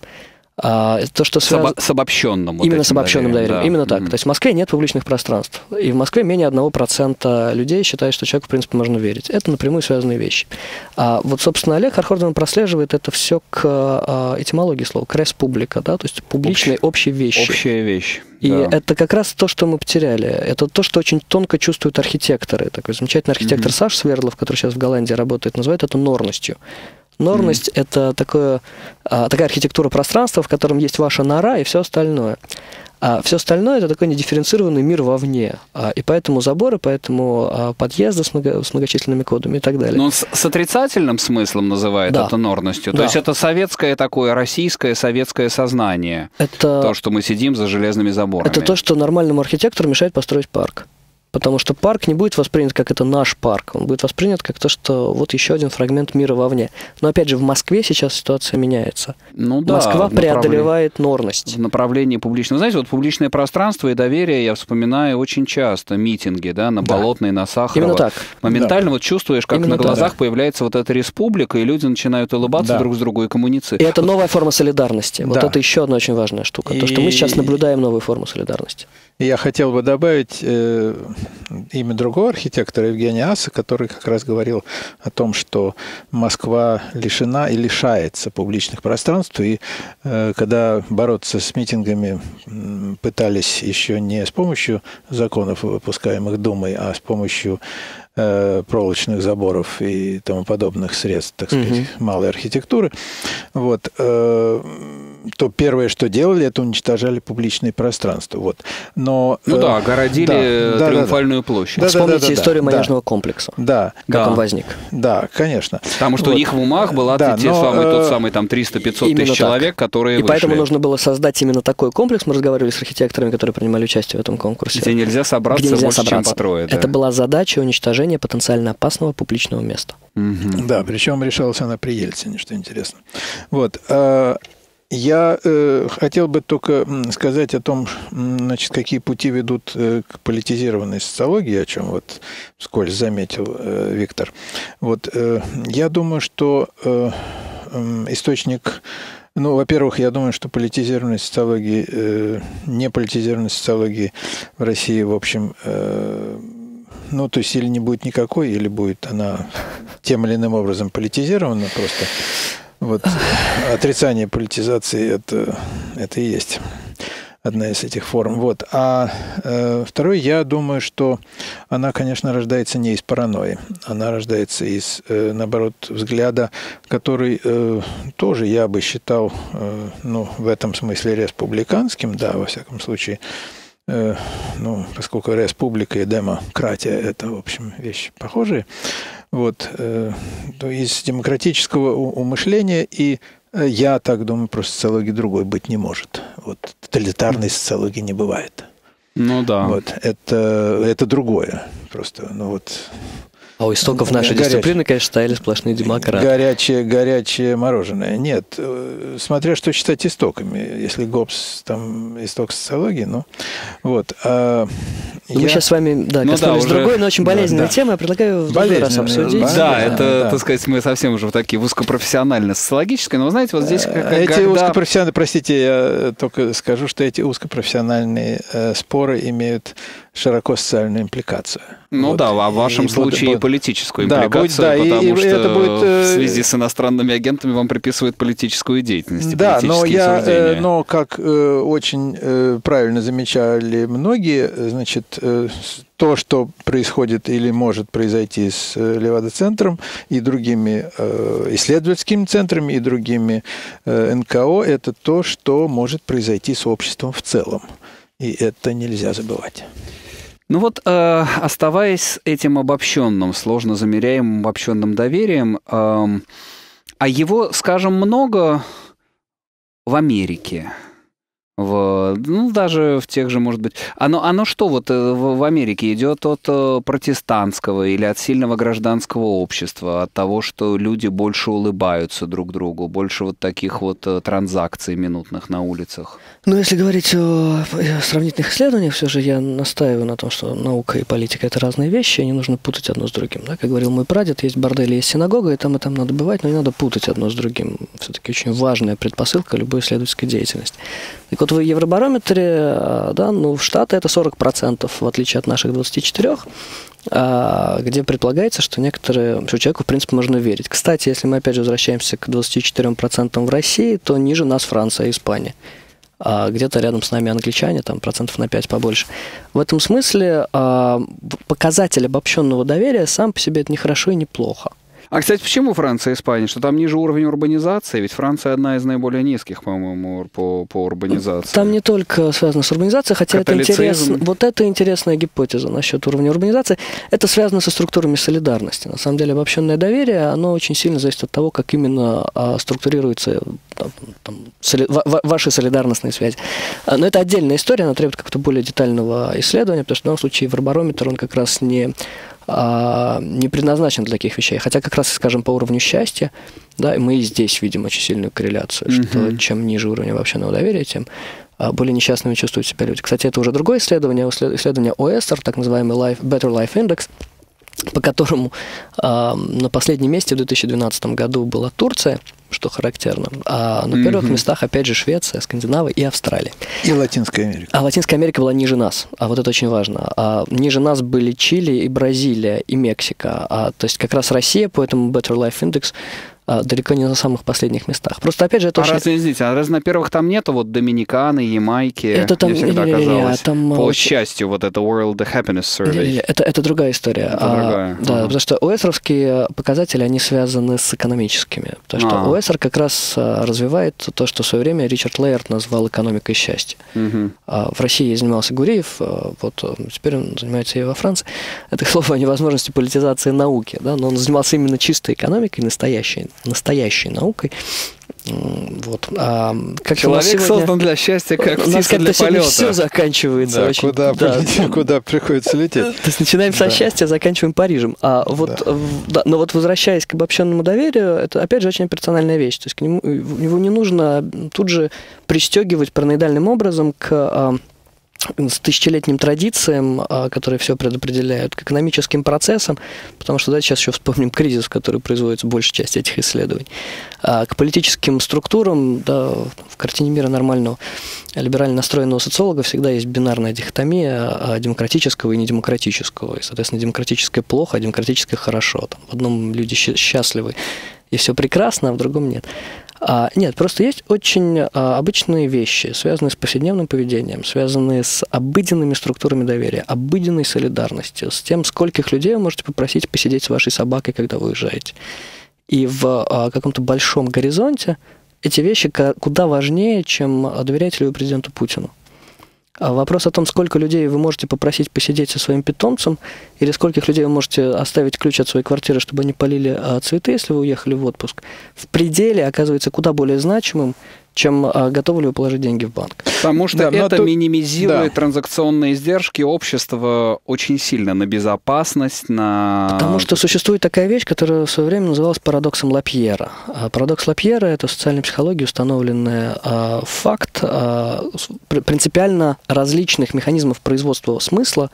А, то, что связ... с обобщенным. Именно с обобщенным доверием. доверием. Да. Именно так. Mm-hmm. То есть в Москве нет публичных пространств. И в Москве менее одного процента людей считают, что человеку, в принципе, можно верить. Это напрямую связанные вещи. А вот, собственно, Олег Хархордин прослеживает это все к а, этимологии слова, к республика, да, то есть публичные общие вещи. Общая вещь. И да. это как раз то, что мы потеряли. Это то, что очень тонко чувствуют архитекторы. Такой замечательный архитектор mm-hmm. Саш Свердлов, который сейчас в Голландии работает, называет это норностью. Норность mm-hmm. – это такое, такая архитектура пространства, в котором есть ваша нора и все остальное. А все остальное – это такой недифференцированный мир вовне. И поэтому заборы, поэтому подъезды с, много, с многочисленными кодами и так далее. Но он с, с отрицательным смыслом называет да. это норностью. То да. есть это советское такое, российское советское сознание. Это... То, что мы сидим за железными заборами. Это то, что нормальному архитектору мешает построить парк. Потому что парк не будет воспринят как это наш парк, он будет воспринят как то, что вот еще один фрагмент мира вовне. Но опять же, в Москве сейчас ситуация меняется. Ну, да, Москва преодолевает норность. В направлении публичного. Знаете, вот публичное пространство и доверие я вспоминаю очень часто. Митинги, да, на Болотной, да. на Сахарова. Именно так. Моментально да. вот чувствуешь, как Именно на глазах так. появляется вот эта республика, и люди начинают улыбаться да. друг с другом и коммуницировать. И это новая форма солидарности. Да. Вот это еще одна очень важная штука. И... То, что мы сейчас наблюдаем новую форму солидарности. Я хотел бы добавить э, имя другого архитектора, Евгения Аса, который как раз говорил о том, что Москва лишена и лишается публичных пространств. И э, когда бороться с митингами пытались еще не с помощью законов, выпускаемых Думой, а с помощью э, проволочных заборов и тому подобных средств, так сказать, угу. малой архитектуры, вот, э, то первое, что делали, это уничтожали публичные пространства. Вот. Но, ну да, огородили да, Триумфальную да, площадь. Да, Вспомните да, да, историю да, Манежного да, комплекса. Да. Как да, он возник. Да, конечно. Потому что вот. у них в умах была да, те но, самые, тот самый там триста-пятьсот тысяч так. человек, которые И вышли. поэтому нужно было создать именно такой комплекс. Мы разговаривали с архитекторами, которые принимали участие в этом конкурсе. Где нельзя собраться где нельзя больше, собраться. чем по трое. Да. Это была задача уничтожения потенциально опасного публичного места. Угу. Да, причем решалась она при Ельцине, что интересно. Вот. Я э, хотел бы только сказать о том, значит, какие пути ведут э, к политизированной социологии, о чем вот вскользь заметил э, Виктор. Вот, э, я думаю, что э, э, источник... Ну, во-первых, я думаю, что политизированной социологии, э, не политизированной социологии в России, в общем, э, ну, то есть или не будет никакой, или будет она тем или иным образом политизирована просто. Вот отрицание политизации это, это и есть одна из этих форм. Вот. А э, второй, я думаю, что она, конечно, рождается не из паранойи. Она рождается из, э, наоборот, взгляда, который э, тоже я бы считал, э, ну, в этом смысле республиканским, да, во всяком случае. Э, ну, поскольку республика и демократия – это, в общем, вещи похожие. Вот, э, то из демократического умышления, и э, я так думаю, просто социологии другой быть не может. Вот, тоталитарной социологии не бывает. Ну да. Вот, это, это другое просто. Ну, вот. А у истоков нашей Горяч... дисциплины, конечно, стояли сплошные демократы. Горячее, горячее мороженое. Нет, смотря что считать истоками. Если Гоббс, там, исток социологии, ну, вот. А я... Мы сейчас с вами, да, ну, коснулись да, уже... другой, но очень болезненной да, темы. Я предлагаю в другой раз обсудить. Да, да, это, да. так сказать, мы совсем уже в такие узкопрофессионально-социологические, но вы знаете, вот здесь... Эти когда... узкопрофессиональные, простите, я только скажу, что эти узкопрофессиональные э, споры имеют широко социальную импликацию. Ну вот. Да, а в вашем и случае будет, и политическую импликацию, да, будет, да, потому и, что это будет, в связи с иностранными агентами вам приписывают политическую деятельность. Да, но, я, но как э, очень э, правильно замечали многие, значит, э, то, что происходит или может произойти с э, Левада-центром и другими э, исследовательскими центрами и другими э, эн ка о, это то, что может произойти с обществом в целом. И это нельзя забывать. Ну вот, э, оставаясь с этим обобщенным, сложно замеряемым обобщенным доверием, э, а его, скажем, много в Америке, в, ну, даже в тех же, может быть... Оно, оно что вот в, в Америке идет от протестантского или от сильного гражданского общества, от того, что люди больше улыбаются друг другу, больше вот таких вот транзакций минутных на улицах? Ну, если говорить о сравнительных исследованиях, все же я настаиваю на том, что наука и политика – это разные вещи, и не нужно путать одно с другим. Да? Как говорил мой прадед, есть бордель, есть синагога, и там, и там надо бывать, но не надо путать одно с другим. Все-таки очень важная предпосылка любой исследовательской деятельности. Так вот, в Евробарометре, да, ну, в Штаты это сорок процентов, в отличие от наших двадцати четырёх процентов, где предполагается, что некоторые, что человеку, в принципе, можно верить. Кстати, если мы опять же возвращаемся к двадцати четырем процентам в России, то ниже нас Франция и Испания. А где-то рядом с нами англичане, там процентов на пять побольше. В этом смысле показатель обобщенного доверия сам по себе это не хорошо и не плохо. А, кстати, почему Франция и Испания? Что там ниже уровень урбанизации? Ведь Франция одна из наиболее низких, по-моему, по, по урбанизации. Там не только связано с урбанизацией, хотя это интересно. Вот это интересная гипотеза насчет уровня урбанизации. Это связано со структурами солидарности. На самом деле обобщенное доверие, оно очень сильно зависит от того, как именно а, структурируются там, там, соли, ва, ваши солидарностные связи. Но это отдельная история, она требует как-то более детального исследования, потому что в данном случае Евробарометр, он как раз не... не предназначен для таких вещей. Хотя как раз, скажем, по уровню счастья, да, мы и здесь видим очень сильную корреляцию, mm-hmm. что чем ниже уровень обобщенного доверия, тем более несчастными чувствуют себя люди. Кстати, это уже другое исследование, исследование о эс эр, так называемый Life, Better Life Index, по которому э, на последнем месте в две тысячи двенадцатом году была Турция, что характерно, а на первых mm-hmm. местах, опять же, Швеция, Скандинавы и Австралия. И Латинская Америка. А Латинская Америка была ниже нас, а вот это очень важно. А ниже нас были Чили и Бразилия, и Мексика. А, то есть как раз Россия по этому Better Life Index а, далеко не на самых последних местах. Просто, опять же, это а очень... разве, извините, а разве на первых там нету вот Доминиканы, Ямайки? Это там... Всегда не, не, не, казалось, там... по счастью, вот это World Happiness Survey. Не, не, не, это, это другая история. Это а, другая. Да, ага. потому что о эс эр-овские показатели, они связаны с экономическими. Потому что а. о эс эр как раз развивает то, что в свое время Ричард Лейерт назвал экономикой счастья. Угу. А в России занимался Гуриев, вот теперь он занимается и во Франции. Это, к слову, о невозможности политизации науки, да, но он занимался именно чистой экономикой, настоящей, настоящей наукой. Вот. А, как Человек сегодня... создан для счастья, как птица для полета. Все заканчивается. Да, очень... куда, да. полететь, куда приходится лететь. То есть начинаем да. со счастья, заканчиваем Парижем. А вот, да. Да, но вот возвращаясь к обобщенному доверию, это опять же очень персональная вещь. То есть к нему, его не нужно тут же пристегивать параноидальным образом к с тысячелетним традициям, которые все предопределяют, к экономическим процессам, потому что давайте сейчас еще вспомним кризис, который производится большей частью этих исследований, к политическим структурам, да, в картине мира нормального либерально настроенного социолога всегда есть бинарная дихотомия демократического и недемократического. И, соответственно, демократическое плохо, а демократическое хорошо. Там, в одном люди счастливы и все прекрасно, а в другом нет. А, нет, просто есть очень а, обычные вещи, связанные с повседневным поведением, связанные с обыденными структурами доверия, обыденной солидарностью, с тем, скольких людей вы можете попросить посидеть с вашей собакой, когда вы уезжаете. И в а, каком-то большом горизонте эти вещи куда важнее, чем доверяете ли вы президенту Путину. А вопрос о том, сколько людей вы можете попросить посидеть со своим питомцем, или скольких людей вы можете оставить ключ от своей квартиры, чтобы они полили а, цветы, если вы уехали в отпуск, в пределе оказывается куда более значимым, чем а, готовы ли вы положить деньги в банк. Потому что да, это тут... минимизирует да. транзакционные издержки общества очень сильно на безопасность, на... Потому что существует такая вещь, которая в свое время называлась парадоксом Лапьера. А парадокс Лапьера – это в социальной психологии установленный а, факт а, принципиально различных механизмов производства смысла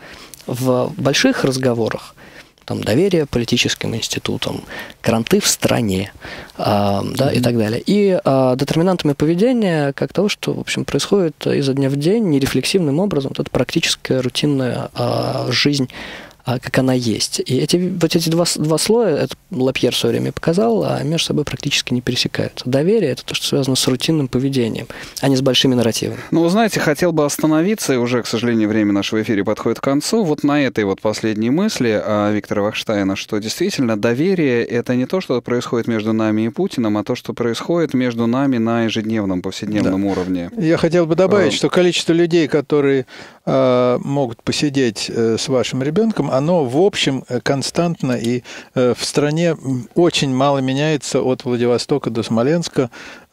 в больших разговорах. Там, доверие политическим институтам, гранты в стране, а, да, mm-hmm. и так далее. И а, детерминантами поведения, как того, что, в общем, происходит изо дня в день нерефлексивным образом, вот эта практическая рутинная а, жизнь, а, как она есть. И эти, вот эти два, два слоя, это Лапьер в свое время показал, а между собой практически не пересекаются. Доверие – это то, что связано с рутинным поведением, а не с большими нарративами. Ну, вы знаете, хотел бы остановиться, и уже, к сожалению, время нашего эфира подходит к концу, вот на этой вот последней мысли Виктора Вахштайна, что действительно доверие – это не то, что происходит между нами и Путиным, а то, что происходит между нами на ежедневном, повседневном да. уровне. Я хотел бы добавить, а... что количество людей, которые э, могут посидеть э, с вашим ребенком, оно в общем константно, и э, в стране очень мало меняется от Владивостока до Смоленска.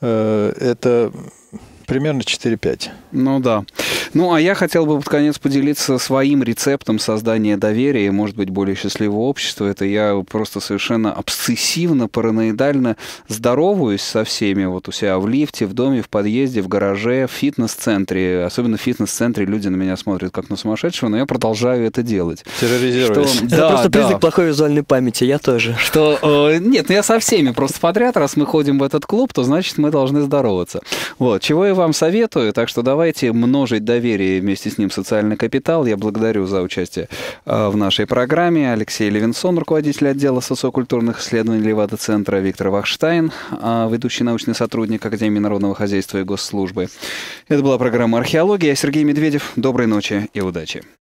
Э, это примерно четыре-пять. Ну да. Ну, а я хотел бы под конец поделиться своим рецептом создания доверия и, может быть, более счастливого общества. Это я просто совершенно обсессивно, параноидально здороваюсь со всеми вот у себя в лифте, в доме, в подъезде, в гараже, в фитнес-центре. Особенно в фитнес-центре люди на меня смотрят как на сумасшедшего, но я продолжаю это делать. Терроризируешь. Что... Это да, просто признак да. плохой визуальной памяти, я тоже. Что, э, нет, ну я со всеми просто подряд, раз мы ходим в этот клуб, то значит мы должны здороваться. Вот, чего я вам советую, так что давайте множить доверие, вместе с ним социальный капитал. Я благодарю за участие в нашей программе Алексей Левинсон, руководитель отдела социокультурных исследований Левада-центра, Виктор Вахштайн, ведущий научный сотрудник Академии народного хозяйства и госслужбы. Это была программа «Археология». Я Сергей Медведев. Доброй ночи и удачи.